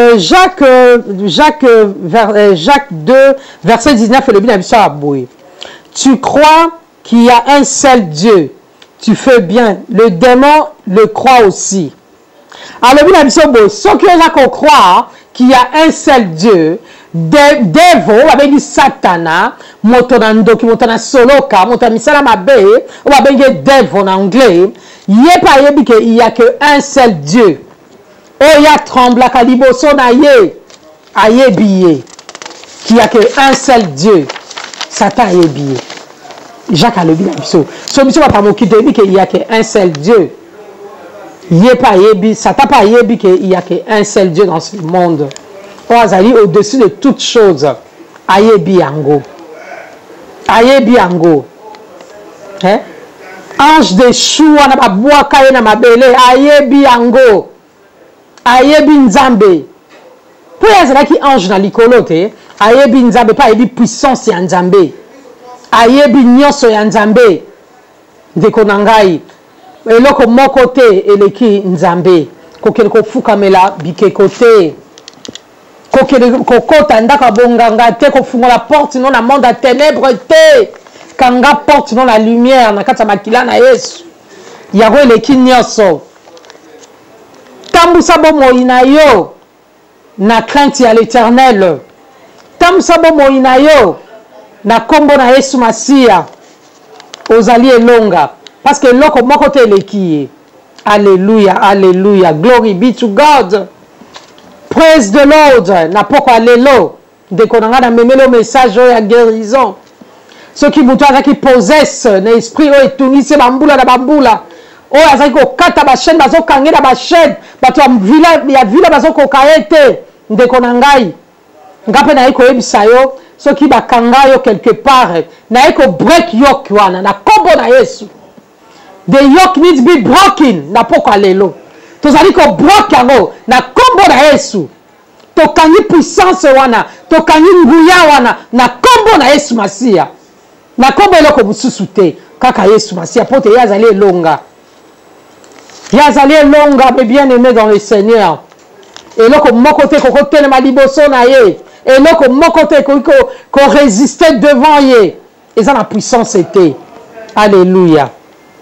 2, verset 19, le bien tu crois qu'il y a un seul Dieu, tu fais bien. Le démon le croit aussi. Alors, le bien ceux qui ont croire qu'il y a un seul Dieu, devil avec Satana, motonandoki, motona soloka, motona misala mabe, ou avec devil en anglais, il y a qu'un seul Dieu. Oh, ya trembla kaliboso na ye ayebiye qui a que un seul Dieu Satan ayebiye Jacques a le bien biso so biso pas moki te bi que il y a que un seul Dieu yé pas ayebi Satan pas ayebi que il y a que un seul Dieu dans ce monde oh azali au-dessus de toutes choses ayebi yango hein ange de choua na babwaka ye na mabele ayebi yango ayebi Nzambe po yazalaki ange na likolo te ayebi Nzambe pa ayebi puissance ya Nzambe ayebi nyonso ya Nzambe ndeko na ngai eloko moko te eleki Nzambe kokele kofukamela bikeko te kokele kokota ndaka bonganga te kofungola porte non na monde ya ténèbres te kanga porte non la lumière na kati ya makila na Yesu yango eleki nyonso Tambusa bomoi na yo na crainte ya l'Éternel. Tambusa bomoi na yo na kombo na Yesu Masia. Ozali elonga parce que loko moko te eleki. Alléluia, alléluia. Glory be to God. Praise the Lord. Na poko alelo. Dekonanga na memelo message ya guérison. Ceux qui mutu azaki possesse na esprit o etungisi bambula na bambula. O azaki ko kata ba chaîne bazo kangela ba chaîne. Bato ya vila bazo ko kaete. Dekonangai. Ngape na iko ebisa yo. Ceux qui bakanga yo quelque part. Na iko break yoke wana na kombo na Yesu. The yoke needs to be broken. Na poko alelo. Tozali ko broke yango na kombo na Yesu. Tokangi puissance wana, tokangi nguya wana na kombo na Yesu Masia. Na kombo eloko mususu te kaka Yesu Masia pote yazali elonga. Yazali elonga mes bien-aimés dans le Seigneur. Eloko moko te koko telema liboso na ye. Eloko moko te ko résister devant ye. Eza na puissance te. Alléluia.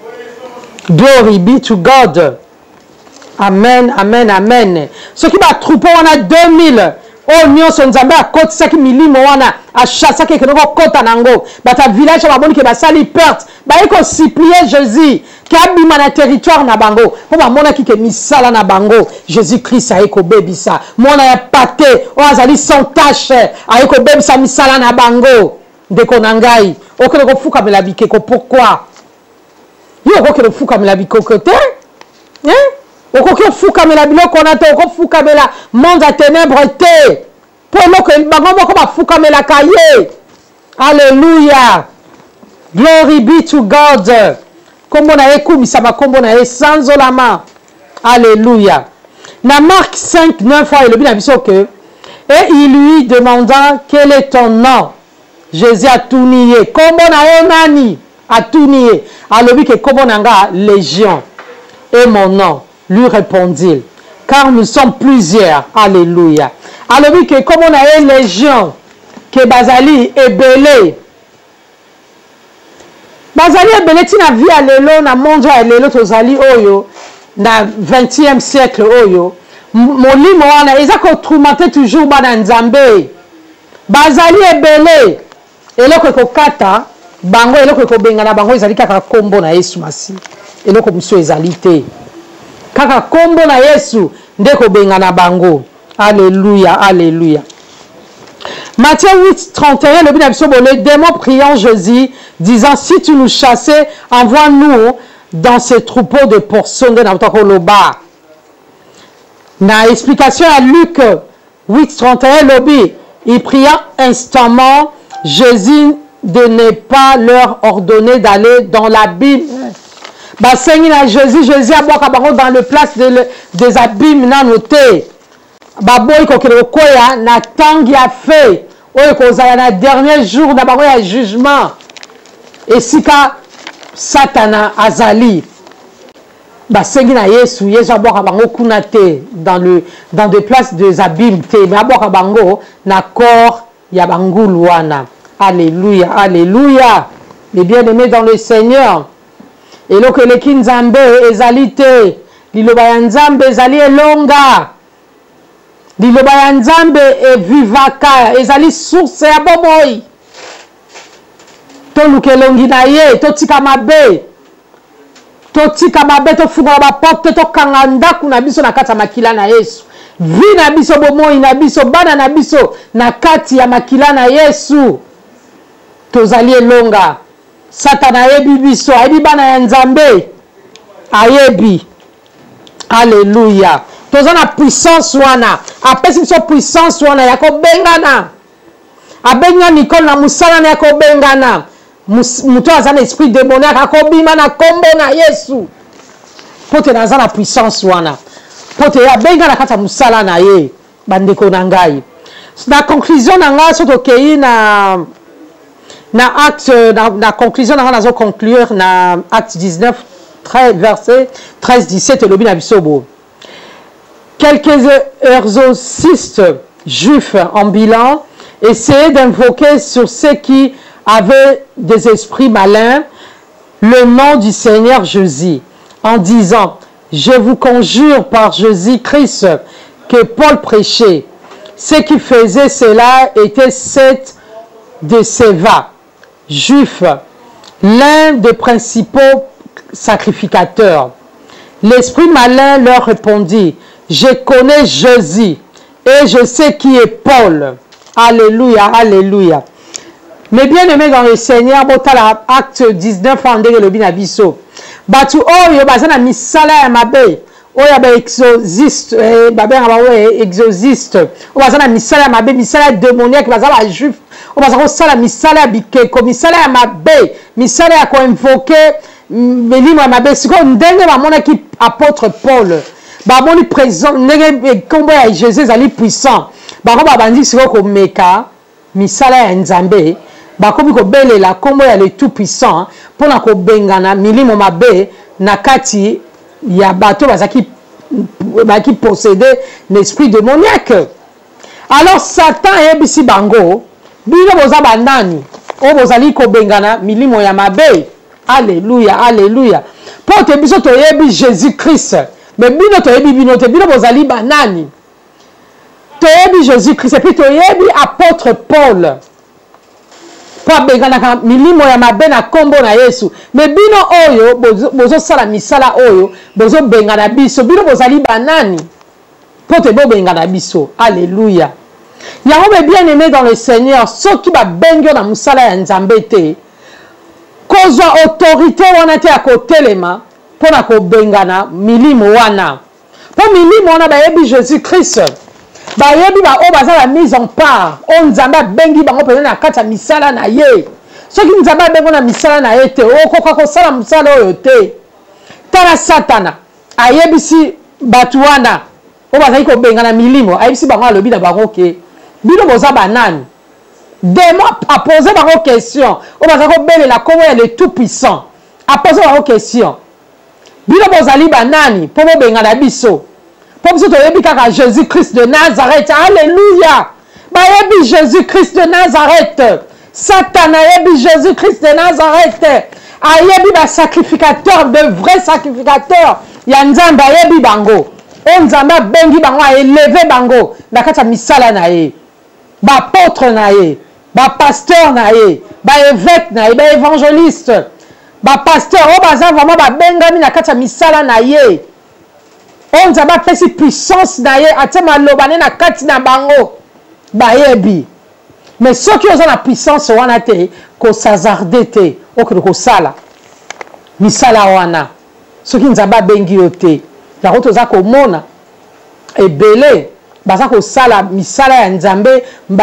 Glory be to God. Amen, amen, amen. Ce qui va trouper, on a 2000. Oh, nous sommes à côté, ça qui milimo, on a chassé qui est côté nango. Bata village, on va bon qui va sali perte. Bah, il faut supplier Jésus. Qui a mis na territoire na bango. On va mona qui est misala na bango. Jésus-Christ a eko baby ça. Mona a pâté. On a sali sans tache. A eko baby ça misala na bango. Dekonangai. Ok, le fou comme la bikeko. Pourquoi? Yo, ok, le fou comme la bikeko. Hein? Okoki fuka mela biloko na te okofuka mela monde à ténèbres te po eloko bango moko bafuka mela kaye. Alléluia. Glory be to God. Kombo na ekumisa makombo na sans olama. Alléluia. Na Marc 5 9 fois elobi na biso que et il lui demanda quel est ton nom. Jésus a tout nié. Kombo na yo nani? A tout nié. Alobi que kombo na nga légion et mon nom. Lui répondit, car nous sommes plusieurs. Alléluia. Alors, oui, que comme on a une légion, que Bazali est belé. Bazali est belé, tu n'as vu à l'élo, na monde à l'élo, tozali oyo, na 20e siècle oyo. Mon lit, moi, ils ont tourmenté toujours dans Nzambe. Bazali est belé. Et là, que kata, bango, et là, que bengana, bango, ils ont dit kaka kombo na Yesu Masi. Et là, que monsieur ezalité. Kaka kombo na Yesu ndeko bengana bango. Alléluia, alléluia. Matthieu 8, 31, le Bible dit, les démons priant Jésus, disant, si tu nous chassais, envoie-nous dans ces troupeaux de portions de Namtakoloba. Na explication à Luc 8, 31, lobby, il pria instamment Jésus de ne pas leur ordonner d'aller dans l'abîme. Basengi na Jésus a boka bango dans le place des abîmes na noté. Baboy ko koya na tangi a fait. Oyo ko za na dernier jour na bango ya jugement. Et sika Satana azali. Basengi na Yesu a boka bango kuna te dans des places des abîmes te. Mais boka bango na corps ya bangulu wana. Alléluia, alléluia. Les bien-aimés dans le Seigneur. Et là que les kinzambe ezalite, liloba ya nzambe ezali elonga, liloba ya nzambe evivaka, ezali source ya bomoi. To luke longi na ye, to tika mabe, to fungola ba porte, to kanga ndaku na biso na kati ya makila na Yesu. Vi na biso bomoi na biso, bana na biso na kati ya makila na Yesu. Tozali elonga. Satana ayebi biso, ayebi bana ya nzambe, ayebi. Alléluia. Toza na puissance wana, apesi biso puissance wana ya kobengana. Abenga Nicole na musala na ya kobengana. Muto aza na esprit démoniaque akobima na kombo na Yesu. Pote na aza na puissance wana. Pote abenga na kata musala na ye, bandeko na ngai. Na conclusion na nga soto kei na acte, na conclusion, on a conclure na acte 19, 13, verset 13-17, le bin abisobo. Quelques exorcistes juifs en bilan essayaient d'invoquer sur ceux qui avaient des esprits malins le nom du Seigneur Jésus, en disant, Je vous conjure par Jésus-Christ que Paul prêchait. Ceux qui faisaient cela étaient 7 de Séva, juifs, l'un des principaux sacrificateurs. L'esprit malin leur répondit, je connais Jésus et je sais qui est Paul. Alléluia, alléluia. Mais bien aimé dans le Seigneur, botala acte 19 andele lobi na biso. Batu oyo bazana misala ya mabe. Oya ba exorciste, babé ngaba exorciste. O bazana misala ya mabe, misala démoniaque, bazala juif. O bazala sala misala bikeko, misala ya mabe, misala ya ko invoquer melimo ya mabe. Siko ndenge ba mona ki apôtre Paul. Ba moni présent ndenge kombo ya Jésus ali puissant. Ba ko ba bandi siko ko meka misala ya Nzambe. Bakomi ko belela kombo ya le tout puissant pona ko bengana milimo mabe na kati ya bato bazaki posséder l'esprit démoniaque. Alors Satan ebisi bango bino boza banani o bozali ko bengana milimo ya mabe. Alléluia, alléluia. Po te biso to yebi Jésus Christ. Mais bino to yebi bino te bino bozali banani. To yebi Jésus Christ et puis to yebi apôtre Paul. Po benganaka milimo ya mabe na kombo na Yesu. Mais bino oyo bozo sala misala oyo bozo bengana biso bino bozali banani. Po te bo bengana biso. Alléluia. Yango bien aimé dans le Seigneur, ceux qui ba bengyo na musala ya Nzambe te. Kozwa autorité wana te akotelema pona ko bengana milimo wana. Po milimo wana ba yebi Jésus Christ. Ba yebi ba o baza la mise en part. On Nzambe bengi bango pena na kata misala na ye. Soki Nzambe bengo na misala na ye te, o koka ko sala musala oyo te. Tala Satana ayebisi batu wana o baza ko bengana milimo, ayebisi bango alobi na bango ke bino boza banani. Démon a posé bango question. O baza ko belela komo ya le tout puissant. A posé bango question. Bino bozali banani po bo bengana biso. Pour que tu Jésus-Christ de Nazareth. Alléluia. Ba yebi Jésus-Christ de Nazareth. Satan a yebi Jésus-Christ de Nazareth. A yebi ba sacrificateur, de vrais sacrificateurs. Ya Nzambe a yebi bango. O Nzambe bengi bango a élevé bango. Na kata misala na ye. Ba apôtre na ye. Ba pasteur na ye. Ba évêque na ye. Ba évangéliste. Ba pasteur. O baza vraiment ba bengami na kata misala na ye. On Nzambe apesi puissance na ye atema lobane na kati na bango bayebi. Mais ceux qui ont la puissance wana te ko sazarde te ko sala misala wana ceux qui Nzambe bengi yo te la roto za ko mona ebele baza ko sala misala ya Nzambe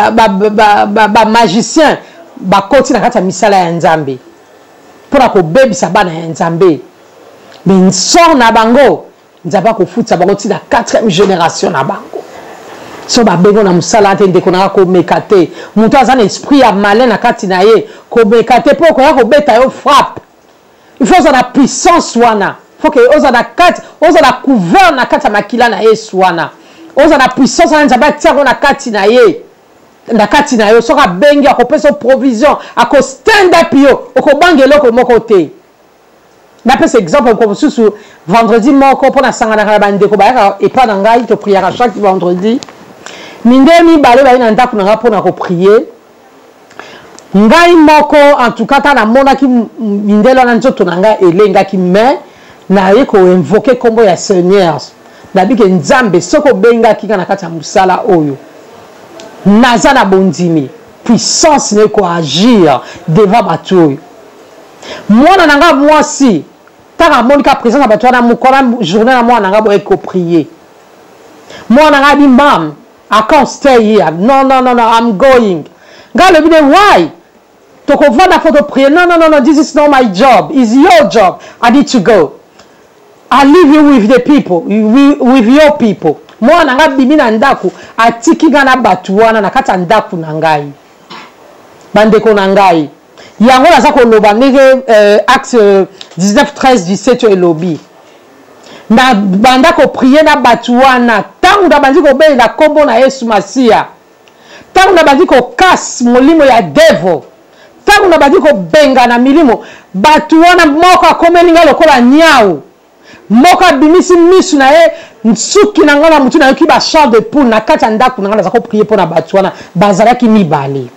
ba magicien ba koti na kati misala ya Nzambe pona ko bebisa bana ya Nzambe. Mais sort na bango Nzambe ko futa bango ti na 4e génération na bango. So ba bengo na musala te ndeko na ko mekate. Muto azana esprit ya malin na kati na ye ko mekate po ko ya ko beta yo frappe. Il faut la puissance wana. Faut que oza na kati, oza na couvert na kati makila na Yesu wana. Oza na puissance na Nzambe tia na kati na ye. Na kati na yo so ka bengi akopesa provision, ako stand up yo, oko bangelo ko moko te. D'après cet exemple, comme sous vendredi, moi, quand on a sangana na bande ko ba et pas ngai to prier à chaque vendredi. Mindemi balé ba ina ndaku na pour na ko prier. Ngai moko en tout cas ta na mona ki mindelo na nzoto na ngai elenga ki me na ye ko invoquer kombo ya Seigneur. Na bi ke Nzambe soko benga ki kana kata musala oyo. Nazana bondimi puissance ne ko agir devant batu. Moi na nga moi si ta monika présence à bato na mukora journée na moi na nga boye ko prier. Moi na nga di mam I can't stay here. No, I'm going. God le dit why? To ko vanda for to prier. No, this is not my job. It's your job. I need to go. I leave you with the people, with your people. Moi na nga bimi na ndaku atiki ngana batu wana na kata ndaku na ngai. Bandeko na ngai. Yango la zako loba nege acte 19 13 17 elobi. Na banda ko prier na batu wana tangu na bandi ko be na kombo na Yesu Masia. Tangu na bandi ko kas molimo ya devil. Tangu na bandi ko benga na milimo batu wana moko akomelinga lokola nyau. Moka bimisi misu na ye nsuki na ngana mutu na yoki ba char de poule na kati ndaku na ngana za ko prier pour na batwana bazalaki mibale.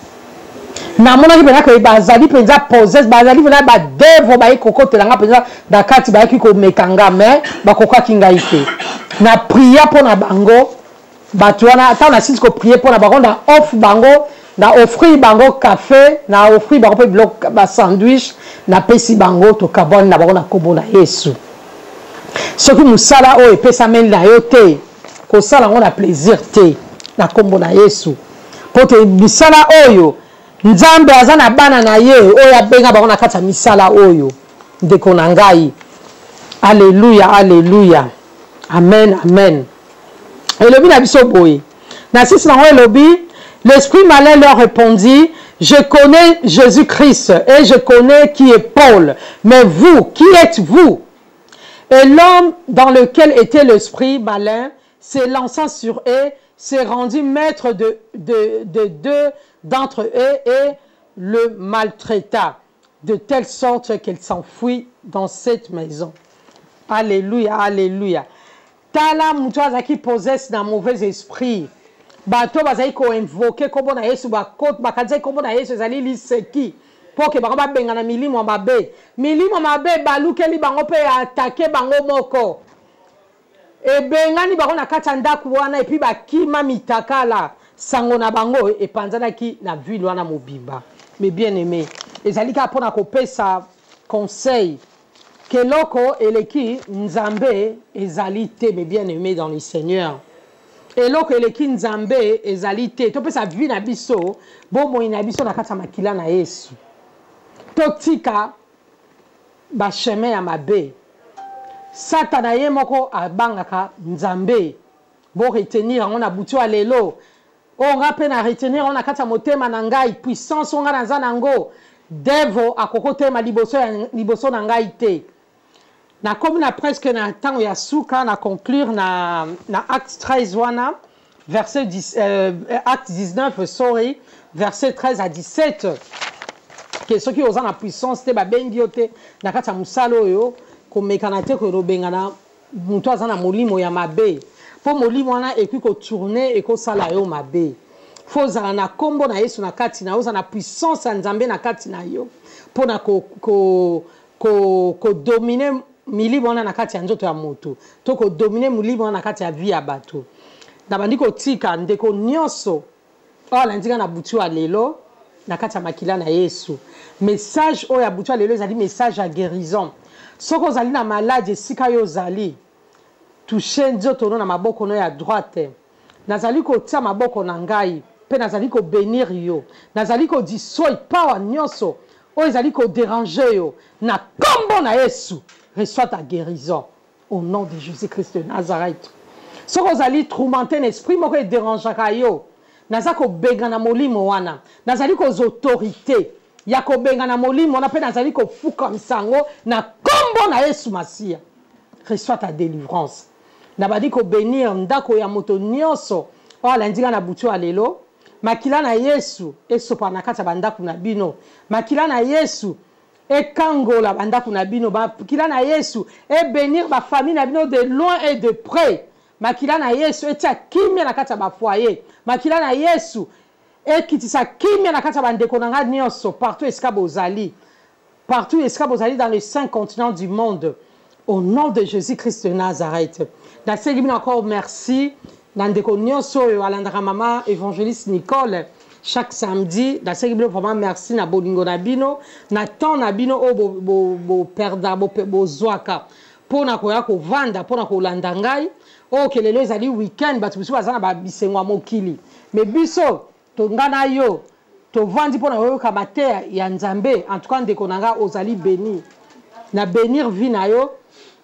Na mona ki benaka bazali penza possess bazali vena ba devo ba ikoko telanga penza da kati ba ki ko mekanga mais ba koka kinga ite. Na prier pour na bango batwana ta na sisi ko prier pour na bango na off bango na offrir bango café na offrir bango pe bloc ba sandwich na pesi bango to kabon na bango na kombo na Yesu. Ce qui nous sala o epesa men na yo te ko sala ngona plaisir te na kombo na Yesu pote bisala oyo nzambe azana bana na ye oyo benga bango na kata misala oyo ndeko na ngai. Alléluia, alléluia, amen, amen. Et le na biso boye na sisi na elobi l'esprit malin leur répondit, je connais Jésus-Christ et je connais qui est Paul, mais vous, qui êtes-vous? Et l'homme dans lequel était l'esprit malin s'élança sur eux, s'est rendu maître de deux d'entre eux et le maltraita, de telle sorte qu'elle s'enfuit dans cette maison. Alléluia, alléluia. Tala mutwaza qui possède d'un mauvais esprit. Bato bazali ko invoquer kombo na Yesu ba kote bakadze kombo na Yesu ezali liseki. Pour que bango benga na milimo mabe balukeli bango pe attaquer bango moko e bengani bango na kati ndaku wana et puis bakima mitakala sango na bango e panzanaki na ville wana mobimba. Mais bien aimé ezali ka pona ko pesa conseil que loko eleki nzambe ezali te. Mais bien aimé dans le Seigneur et loko eleki nzambe ezali te to pesa vie na biso bomo ina biso na kati makila na Yesu. Totika ba chemin ya mabe satana ye moko abangaka nzambe bo retenir on a butu alelo on rappelle na retenir on a kata motema na ngai puissance on na zanango devo akokote ma liboso na ngai te na comme na presque na temps ya suka na conclure na acte 13 wana verset 10 acte 19 sorry verset 13 à 17. Que ceux qui ont la puissance te ba bendiote na kata musalo yo ko mekanate ko robengana muto azana molimo ya mabe po molimo wana eki ko tourner et ko sala yo mabe fo za na kombo na Yesu na kati na oza na puissance ya Nzambe na kati na yo pona ko dominer milimo wana na kati ya nzoto ya moto to ko dominer milimo wana na kati ya vie ya bato na bandiko tika ndeko nyonso ala ndika na butu ya lelo na kati ya makila na Yesu. Message oya butu lelo ezali message à guérison. Soko zali na malade sika yo zali toucher nzoto no na maboko no ya droite. Nazali ko tia maboko na ngai pe nazali ko bénir yo. Nazali ko dissoy power nyonso o ezali ko déranger yo na kombo na Yesu. Reçois ta guérison au nom de Jésus-Christ de Nazareth. Soko zali tourmenter l'esprit moko e dérangeaka yo. Nazako benga na molimo wana nazali ko autorité ya ko benga na molimo wana pe nazali ko fuka misango na kombo na Yesu Masia. Reçois ta délivrance na badi ko bénir ndako ya moto nyonso ola ndika na butu alelo makila na Yesu esopa na kati bandaku na bino makila na Yesu e kangola bandaku na bino makila na Yesu e bénir ba famille na bino de loin et de près. Makila na Yesu etia kimia na kati ya foyer. Makila na Yesu ekitisa kimia na kati ya bandeko na nga nyonso partout esika bozali. Partout esika bozali dans les 5 continents du monde. Au nom de Jésus-Christ de Nazareth. Na selimi encore merci na ndeko nyonso oyo alandaka mama évangéliste Nicole chaque samedi. Na selimi vraiment merci na bolingo na bino na temps na bino o bo perda bo zwaka pona koya ko vanda pona ko landa ngai. Oh, que les allez week-end, bah tu peux voir ça na bisengwa mokili. Mais biso, to ngana yo, to vandi pona yo kamate ya Nzambe, en tout cas ndeko nanga ozali béni. Na bénir vie na yo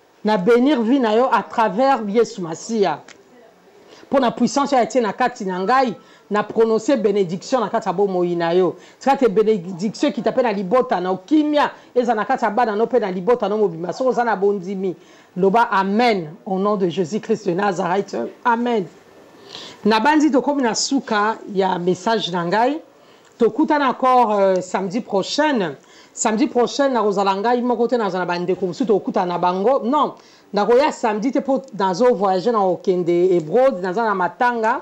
à travers Yesu Masia. Pour la puissance ya tie na kati na ngai, na prononcer bénédiction na kati ya bomoi na yo. C'est bénédiction qui t'appelle na libota na okimia, eza na kati ya bana no pe na libota no mobima. So za na bondimi. Loba amen au nom de Jésus-Christ de Nazareth. Amen. Nabandi to komi na suka ya message nangai tokutana encore samedi prochain. Samedi prochain na kozalanga imo kote na zana bande ko musu tokutana bango. Non, na koya samedi te po nazo voyager na okende Hébreu dans na matanga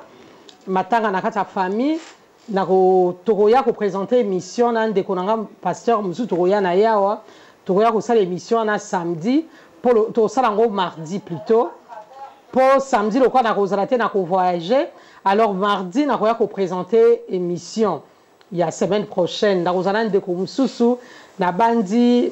na kata famille na ko tokoya ko présenter émission na ndeko nanga pasteur musu tokoya na yawa tokoya ko sala émission na samedi pour to sala ngo mardi plutôt. Pour samedi le quoi na kozala te na ko voyager. Alors mardi na koya ko présenter émission. Il y a semaine prochaine na kozala ndeko mususu na bandi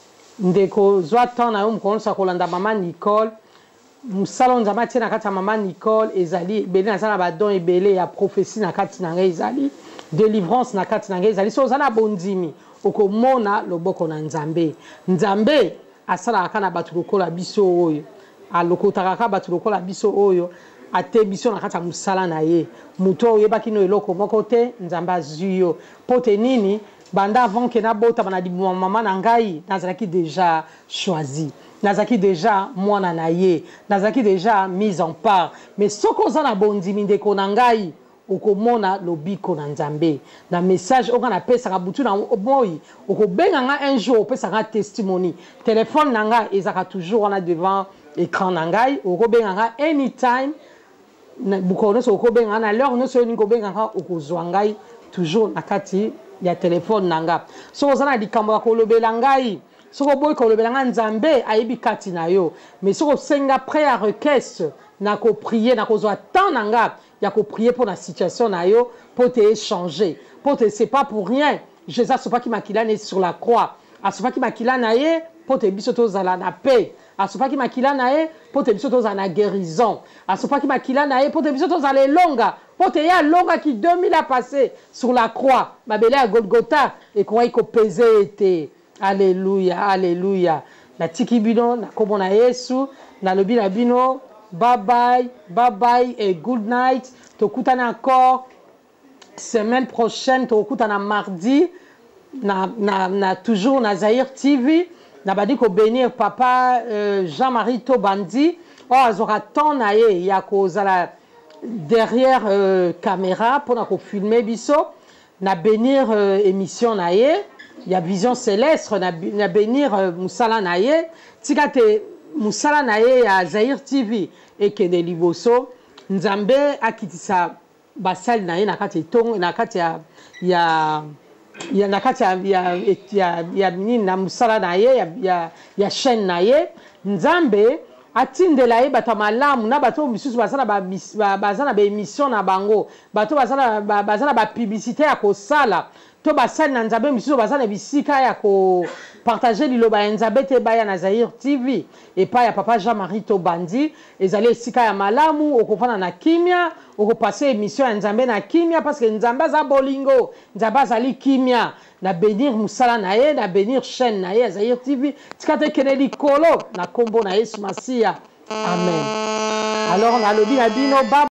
ndeko zwa temps na yo mukonsa kolanda mama Nicole musala nzama tie na kati ya mama Nicole ezali ebele na sana badon ebele ya prophétie na kati na ngai ezali délivrance na kati na ngai ezali so ozala bondimi okomona loboko na nzambe nzambe asala kana batu lokola biso oyo alokotaka ka batu lokola biso oyo ate biso na kati ya musala na ye muto oyebaki no eloko moko te nzambe azwi yo po te nini banda avant que na bota bana di mama na ngai nazalaki déjà choisi nazalaki déjà mwana na ye nazalaki déjà mise en part mais soko za na bondimi ndeko na ngai okomona lobiko na nzambe na message oka na pesa ka butu na boy okobenga nga un jour pesa ka testimony téléphone na nga ezaka toujours wana devant écran na ngai okobenga nga anytime na bukono so okobenga na l'heure no so ni kobenga nga okozwa ngai toujours na kati ya téléphone nanga so ozana likambo ya kolobela ngai soko boy kolobela nga nzambe ayebi kati na yo mais soko senga prêt à requête na ko prier na kozwa temps nanga ya ko prier pour la situation na yo pour te échanger pour te c'est pas pour rien Jésus a pas qui makila né sur la croix a pas qui makila na ye pour te biso to zala na paix a pas qui makila na ye pour te biso to zala na guérison a pas qui makila na ye pour te biso to zala longa pour te ya longa qui 2000 a passé sur la croix babele à Golgotha et quoi ko peser était alléluia alléluia na tiki bino na kombo na Yesu na lobi na bino bye bye et good night tokutana encore semaine prochaine tokutana mardi na toujours na Zahir TV na badi ko bénir papa Jean-Marie Tobandi oh azora temps na ye ya ko zala derrière caméra pour na ko filmer biso na bénir émission na ye ya vision céleste na bénir musala na ye tikate musala na ye ya Zahir TV et kende liboso nzambe akitisa basali na ye na kati tongo na kati ya na kati ya na musala na ye ya chaîne na ye nzambe atindela ye bato malamu na bato misusu bazana ba émission na bango bato bazana ba publicité ya kosala to basali na nzambe misusu bazana bisika ya ko partager liloba ya nzambe te baya na Zahir TV et pa ya papa Jean-Marie Tobandi ezali esika ya malamu okofana na kimia okopase émission ya nzambe na kimia parce que nzambe za bolingo nzambe azali kimia na bénir musala na ye na bénir chaîne na ye ya Zahir TV tikate kene likolo na kombo na Yesu Masia amen alors na lobi na bino